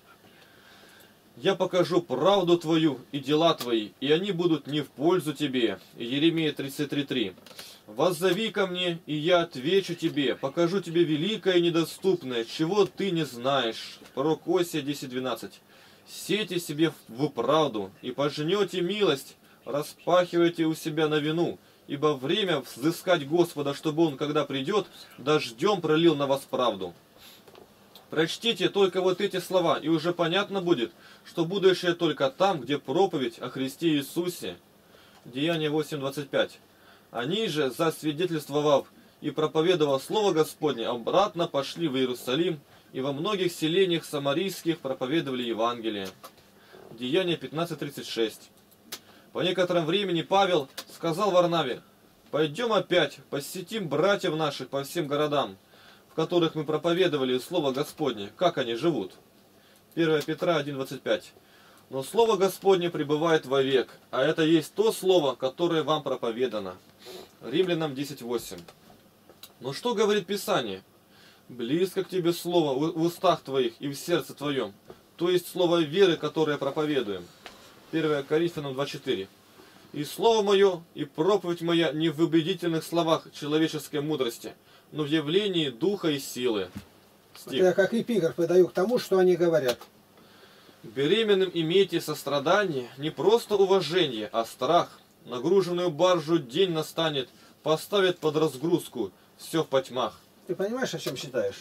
«Я покажу правду твою и дела твои, и они будут не в пользу тебе». И Еремия 33:3. «Воззови ко мне, и я отвечу тебе, покажу тебе великое и недоступное, чего ты не знаешь». Пророк Осия 10:12. «Сейте себе в правду, и пожнете милость, распахивайте у себя на вину, ибо время взыскать Господа, чтобы Он, когда придет, дождем пролил на вас правду». Прочтите только вот эти слова, и уже понятно будет, что будущее только там, где проповедь о Христе Иисусе. Деяние 8:25. Они же, засвидетельствовав и проповедовав Слово Господне, обратно пошли в Иерусалим, и во многих селениях самарийских проповедовали Евангелие. Деяние 15:36. По некотором времени Павел сказал Варнаве: «Пойдем опять, посетим братьев наших по всем городам, в которых мы проповедовали Слово Господне, как они живут». 1 Петра 1:25. «Но Слово Господне пребывает вовек, а это есть то Слово, которое вам проповедано». Римлянам 10:8. Но что говорит Писание? «Близко к тебе Слово в устах твоих и в сердце твоем», то есть Слово веры, которое проповедуем. 1 Коринфянам 2:4. «И Слово мое, и проповедь моя не в убедительных словах человеческой мудрости, но в явлении духа и силы». Стих. Я как эпиграф выдаю к тому, что они говорят. «Беременным имейте сострадание, не просто уважение, а страх. Нагруженную баржу день настанет, поставит под разгрузку, все в потьмах». Ты понимаешь, о чем считаешь?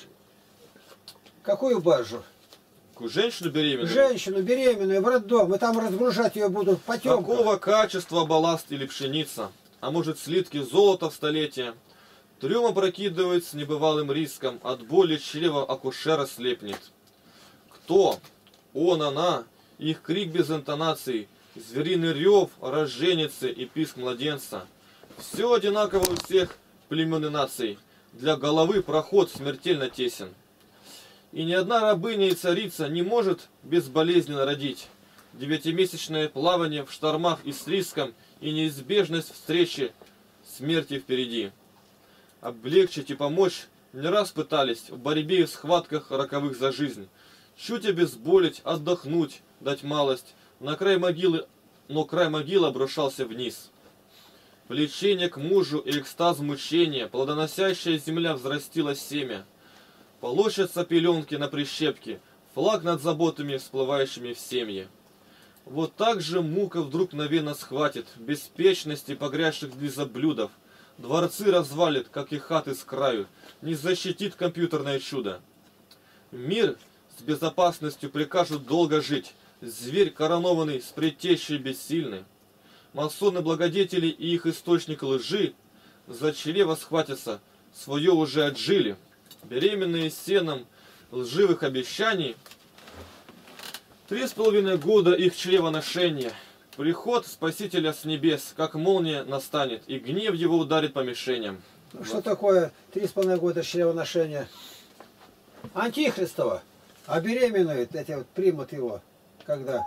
Какую баржу? Женщину беременную? Женщину беременную в роддом, и там разгружать ее будут потемкам. Какого качества балласт или пшеница? А может, слитки золота в столетие? Трюм опрокидывает с небывалым риском, от боли чрева акушера слепнет. Кто? Он, она, их крик без интонаций, звериный рев, роженицы и писк младенца. Все одинаково у всех племен и наций. Для головы проход смертельно тесен. И ни одна рабыня и царица не может безболезненно родить. 9-месячное плавание в штормах и с риском, и неизбежность встречи смерти впереди. Облегчить и помочь не раз пытались в борьбе и в схватках роковых за жизнь. Чуть обезболить, отдохнуть, дать малость, на край могилы, но край могилы обрушался вниз. Влечение к мужу и экстаз мучения, плодоносящая земля взрастила семя. Полощутся пеленки на прищепке, флаг над заботами, всплывающими в семье. Вот так же мука вдруг мгновенно схватит, беспечности погрязших в лизоблюдов, дворцы развалит, как и хаты с краю, не защитит компьютерное чудо. Мир с безопасностью прикажут долго жить, зверь коронованный с предтечей бессильный. Масоны-благодетели и их источник лжи за чрево схватятся, свое уже отжили. Беременные сеном лживых обещаний, 3,5 года их чревоношения. Приход Спасителя с небес, как молния, настанет, и гнев его ударит по мишеням. Ну, что такое 3,5 года чревоношения? Антихристово. А беременные эти вот примут его. Когда?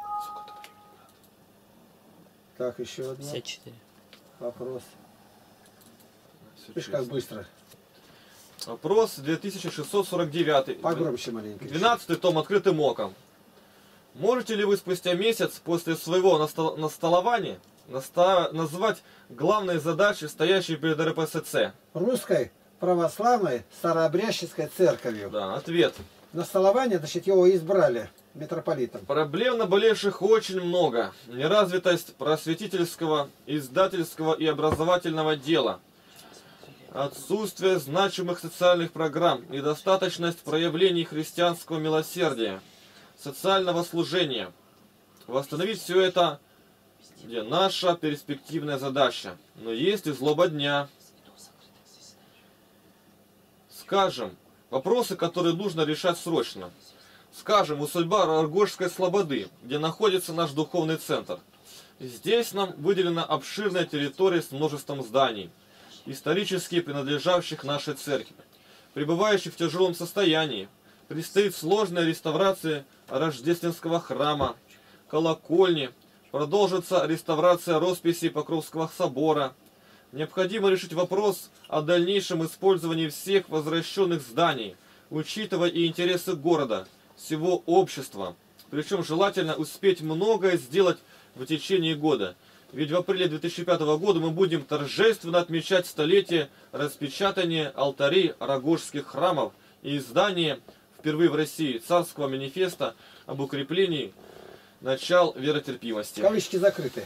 Так, еще одно. 54. Вопрос. Видишь, как быстро. Вопрос 2649. Погромче маленько. 12 том «Открытым оком». Можете ли вы спустя месяц после своего настолования назвать главные задачи, стоящие перед РПСЦ? Русской православной старообрядческой церковью. Да, ответ. На столование, значит, его избрали митрополитом. Проблем наболевших очень много. Неразвитость просветительского, издательского и образовательного дела. Отсутствие значимых социальных программ, недостаточность проявлений христианского милосердия, социального служения. Восстановить все это наша перспективная задача. Но есть и злоба дня. Скажем, вопросы, которые нужно решать срочно. Скажем, судьба Рогожской слободы, где находится наш духовный центр. Здесь нам выделена обширная территория с множеством зданий, исторически принадлежащих нашей церкви, пребывающих в тяжелом состоянии. Предстоит сложная реставрация Рождественского храма, колокольни, продолжится реставрация росписей Покровского собора. Необходимо решить вопрос о дальнейшем использовании всех возвращенных зданий, учитывая и интересы города, всего общества. Причем желательно успеть многое сделать в течение года. Ведь в апреле 2005 года мы будем торжественно отмечать столетие распечатания алтарей рогожских храмов и издания впервые в России царского манифеста об укреплении начал веротерпимости. Кавычки закрыты.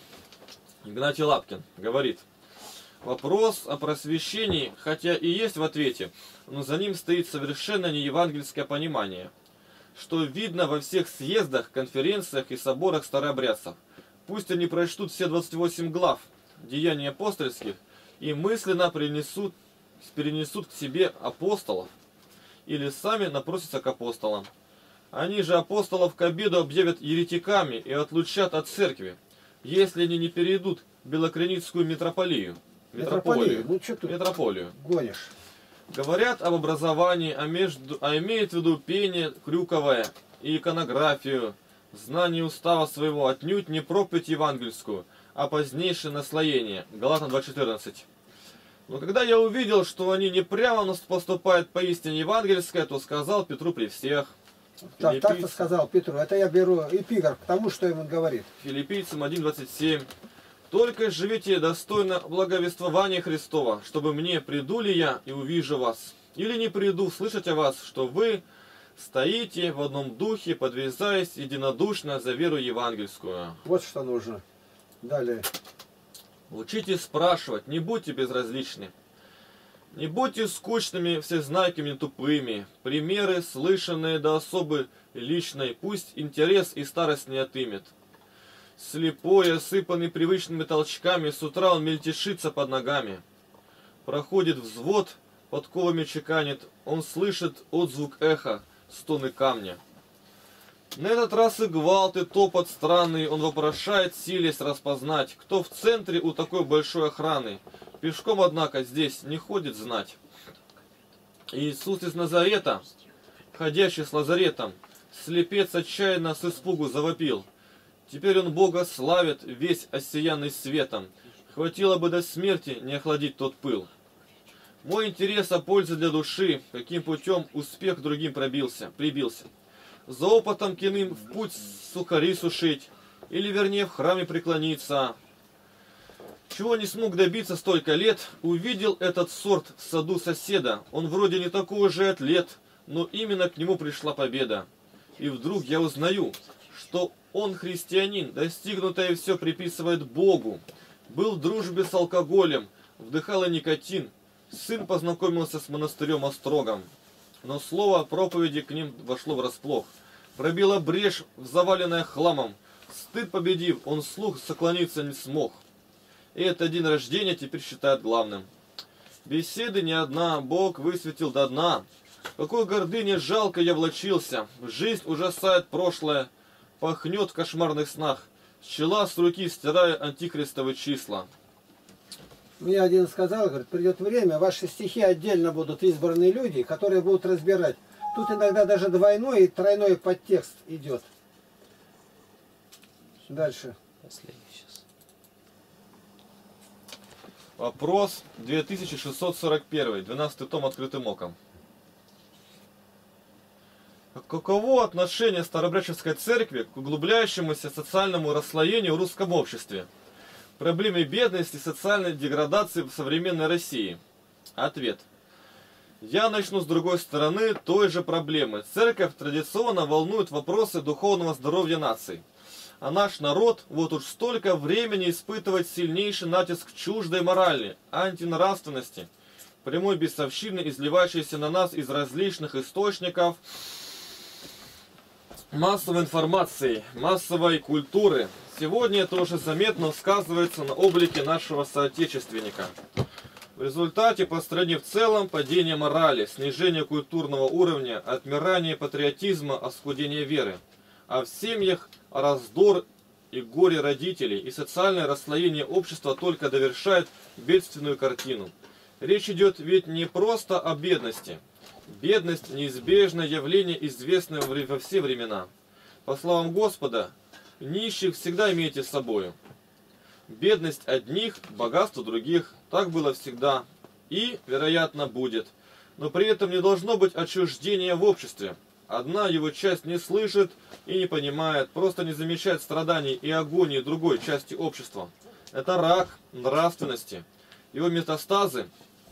Игнатий Лапкин говорит: вопрос о просвещении, хотя и есть в ответе, но за ним стоит совершенно неевангельское понимание, что видно во всех съездах, конференциях и соборах старообрядцев. Пусть они прочтут все 28 глав Деяний апостольских и мысленно перенесут к себе апостолов, или сами напросятся к апостолам. Они же апостолов к обеду объявят еретиками и отлучат от церкви, если они не перейдут в Белокреницкую митрополию. Ну что тут Метрополию. гонишь? Говорят об образовании, а имеют в виду пение крюковое и иконографию, знание устава своего, отнюдь не проповедь евангельскую, а позднейшее наслоение. Галатам 2.14. Но когда я увидел, что они не прямо поступают поистине евангельское, то сказал Петру при всех. Так-то сказал Петру. Это я беру эпиграф к тому, что ему говорит. Филиппийцам 1.27. Только живите достойно благовествования Христова, чтобы мне, приду ли я и увижу вас, или не приду слышать о вас, что вы стоите в одном духе, подвязаясь единодушно за веру евангельскую. Вот что нужно. Далее. Учитесь спрашивать, не будьте безразличны. Не будьте скучными, всезнайкими, тупыми. Примеры, слышанные до особы личной, пусть интерес и старость не отымет. Слепой, осыпанный привычными толчками, с утра он мельтешится под ногами. Проходит взвод, подковами чеканит, он слышит отзвук эха, стоны камня. На этот раз и гвалт, и топот странный, он вопрошает, силясь распознать, кто в центре у такой большой охраны. Пешком, однако, здесь не ходит знать. Иисус из Назарета, ходящий с лазаретом, слепец отчаянно с испугу завопил. Теперь он Бога славит, весь осиянный светом. Хватило бы до смерти не охладить тот пыл. Мой интерес о пользе для души, каким путем успех другим прибился. За опытом киным в путь сухари сушить, или вернее в храме преклониться. Чего не смог добиться столько лет, увидел этот сорт в саду соседа. Он вроде не такой уже атлет, но именно к нему пришла победа. И вдруг я узнаю, что он христианин, достигнутое все приписывает Богу. Был в дружбе с алкоголем, вдыхал никотин. Сын познакомился с монастырем Острогом. Но слово проповеди к ним вошло врасплох. Пробила брешь, заваленная хламом. Стыд победив, он слух соклониться не смог. И этот день рождения теперь считает главным. Беседы не одна, Бог высветил до дна. Какой гордыне жалко я влачился. Жизнь ужасает прошлое, пахнет в кошмарных снах. Пчела с руки стирая антихристовые числа. Мне один сказал, говорит, придет время, ваши стихи отдельно будут избранные люди, которые будут разбирать. Тут иногда даже двойной и тройной подтекст идет. Дальше. Вопрос 2641, 12 том открытым оком. Каково отношение Старообрядческой церкви к углубляющемуся социальному расслоению в русском обществе? Проблеме бедности и социальной деградации в современной России? Ответ. Я начну с другой стороны той же проблемы. Церковь традиционно волнует вопросы духовного здоровья наций. А наш народ вот уж столько времени испытывает сильнейший натиск чуждой морали, антинравственности, прямой бесовщины, изливающейся на нас из различных источников массовой информации, массовой культуры. Сегодня это уже заметно сказывается на облике нашего соотечественника. В результате по стране в целом падение морали, снижение культурного уровня, отмирание патриотизма, оскудение веры. А в семьях раздор и горе родителей и социальное расслоение общества только довершает бедственную картину. Речь идет ведь не просто о бедности. Бедность – неизбежное явление, известное во все времена. По словам Господа, нищих всегда имейте с собою. Бедность одних, богатство других. Так было всегда и, вероятно, будет. Но при этом не должно быть отчуждения в обществе. Одна его часть не слышит и не понимает, просто не замечает страданий и агонии другой части общества. Это рак нравственности. Его метастазы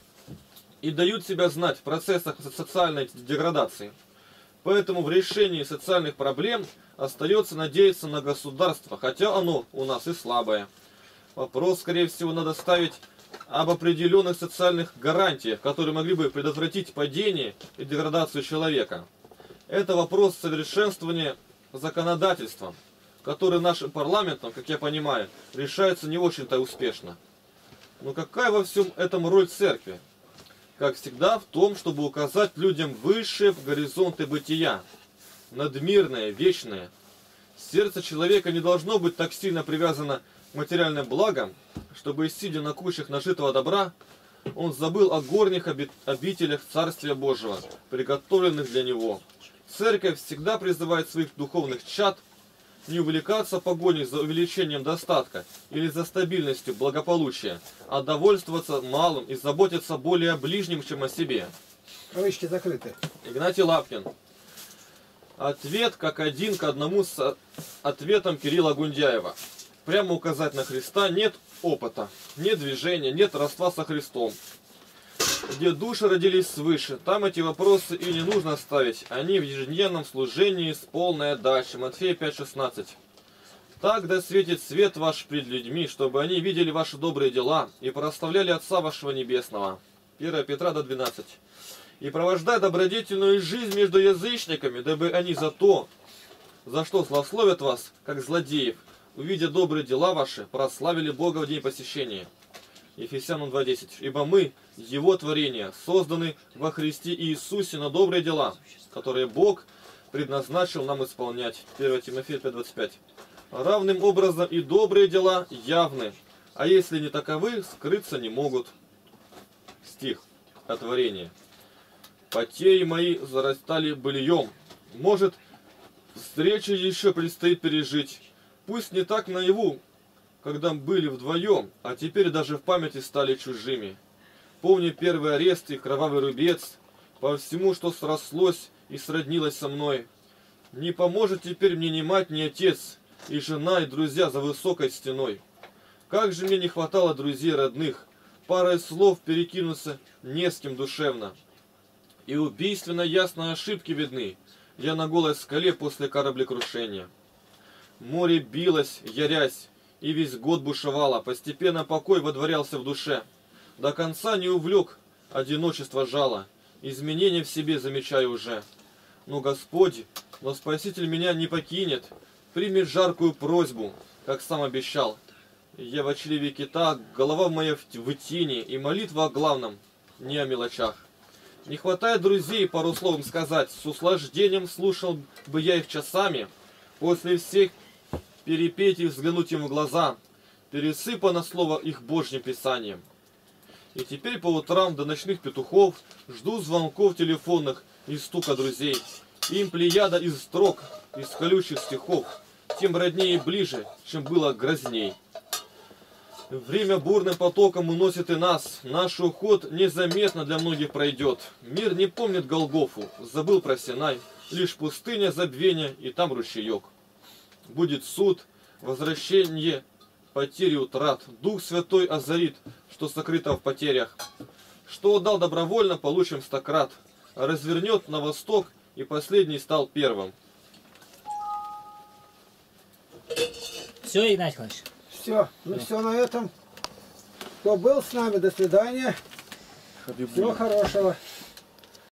и дают себя знать в процессах социальной деградации. Поэтому в решении социальных проблем остается надеяться на государство, хотя оно у нас и слабое. Вопрос, скорее всего, надо ставить об определенных социальных гарантиях, которые могли бы предотвратить падение и деградацию человека. Это вопрос совершенствования законодательства, который нашим парламентом, как я понимаю, решается не очень-то успешно. Но какая во всем этом роль церкви? Как всегда, в том, чтобы указать людям высшие горизонты бытия, надмирное, вечное. Сердце человека не должно быть так сильно привязано к материальным благам, чтобы, сидя на кучах нажитого добра, он забыл о горних обителях Царствия Божьего, приготовленных для него. Церковь всегда призывает своих духовных чад не увлекаться погоней за увеличением достатка или за стабильностью благополучия, а довольствоваться малым и заботиться более о ближнем, чем о себе. Кавычки закрыты. Игнатий Лапкин. Ответ как один к одному с ответом Кирилла Гундяева. Прямо указать на Христа нет опыта, нет движения, нет родства со Христом. Где души родились свыше, там эти вопросы и не нужно ставить. Они в ежедневном служении с полной отдачей. Матфея 5,16. Так да светит свет ваш пред людьми, чтобы они видели ваши добрые дела и прославляли Отца вашего Небесного. 1 Петра 2,12. И провождай добродетельную жизнь между язычниками, дабы они за то, за что злословят вас, как злодеев, увидя добрые дела ваши, прославили Бога в день посещения. Ефесянам 2:10. Ибо мы, Его творение, созданы во Христе Иисусе на добрые дела, которые Бог предназначил нам исполнять. 1 Тимофея 5:25. Равным образом и добрые дела явны, а если не таковы, скрыться не могут. Стих о творении. Потери мои зарастали быльем. Может, встречу еще предстоит пережить. Пусть не так наяву, когда были вдвоем, а теперь даже в памяти стали чужими. Помню первый арест и кровавый рубец, по всему, что срослось и сроднилось со мной. Не поможет теперь мне ни мать, ни отец, и жена, и друзья за высокой стеной. Как же мне не хватало друзей родных, парой слов перекинуться не с кем душевно. И убийственно ясно ошибки видны, я на голой скале после кораблекрушения. Море билось, ярясь, и весь год бушевало, постепенно покой водворялся в душе. До конца не увлек, одиночество жало, изменения в себе замечаю уже. Но Господь, но Спаситель меня не покинет, примет жаркую просьбу, как сам обещал. Я в чреве кита, голова моя в тени, и молитва о главном, не о мелочах. Не хватает друзей, пару слов им сказать, с услаждением слушал бы я их часами, после всех перепеть и взглянуть им в глаза. Пересыпано слово их Божьим Писанием. И теперь по утрам до ночных петухов жду звонков телефонных и стука друзей. Им плеяда из строк, из колючих стихов, тем роднее и ближе, чем было грозней. Время бурным потоком уносит и нас. Наш уход незаметно для многих пройдет. Мир не помнит Голгофу, забыл про Синай. Лишь пустыня забвения и там ручеек. Будет суд, возвращение, потери утрат. Дух Святой озарит, что сокрыто в потерях. Что отдал добровольно, получим стократ. Развернет на восток, и последний стал первым. Все, Игнатий Иванович? Все, ну все на этом. Кто был с нами, до свидания. Всего хорошего.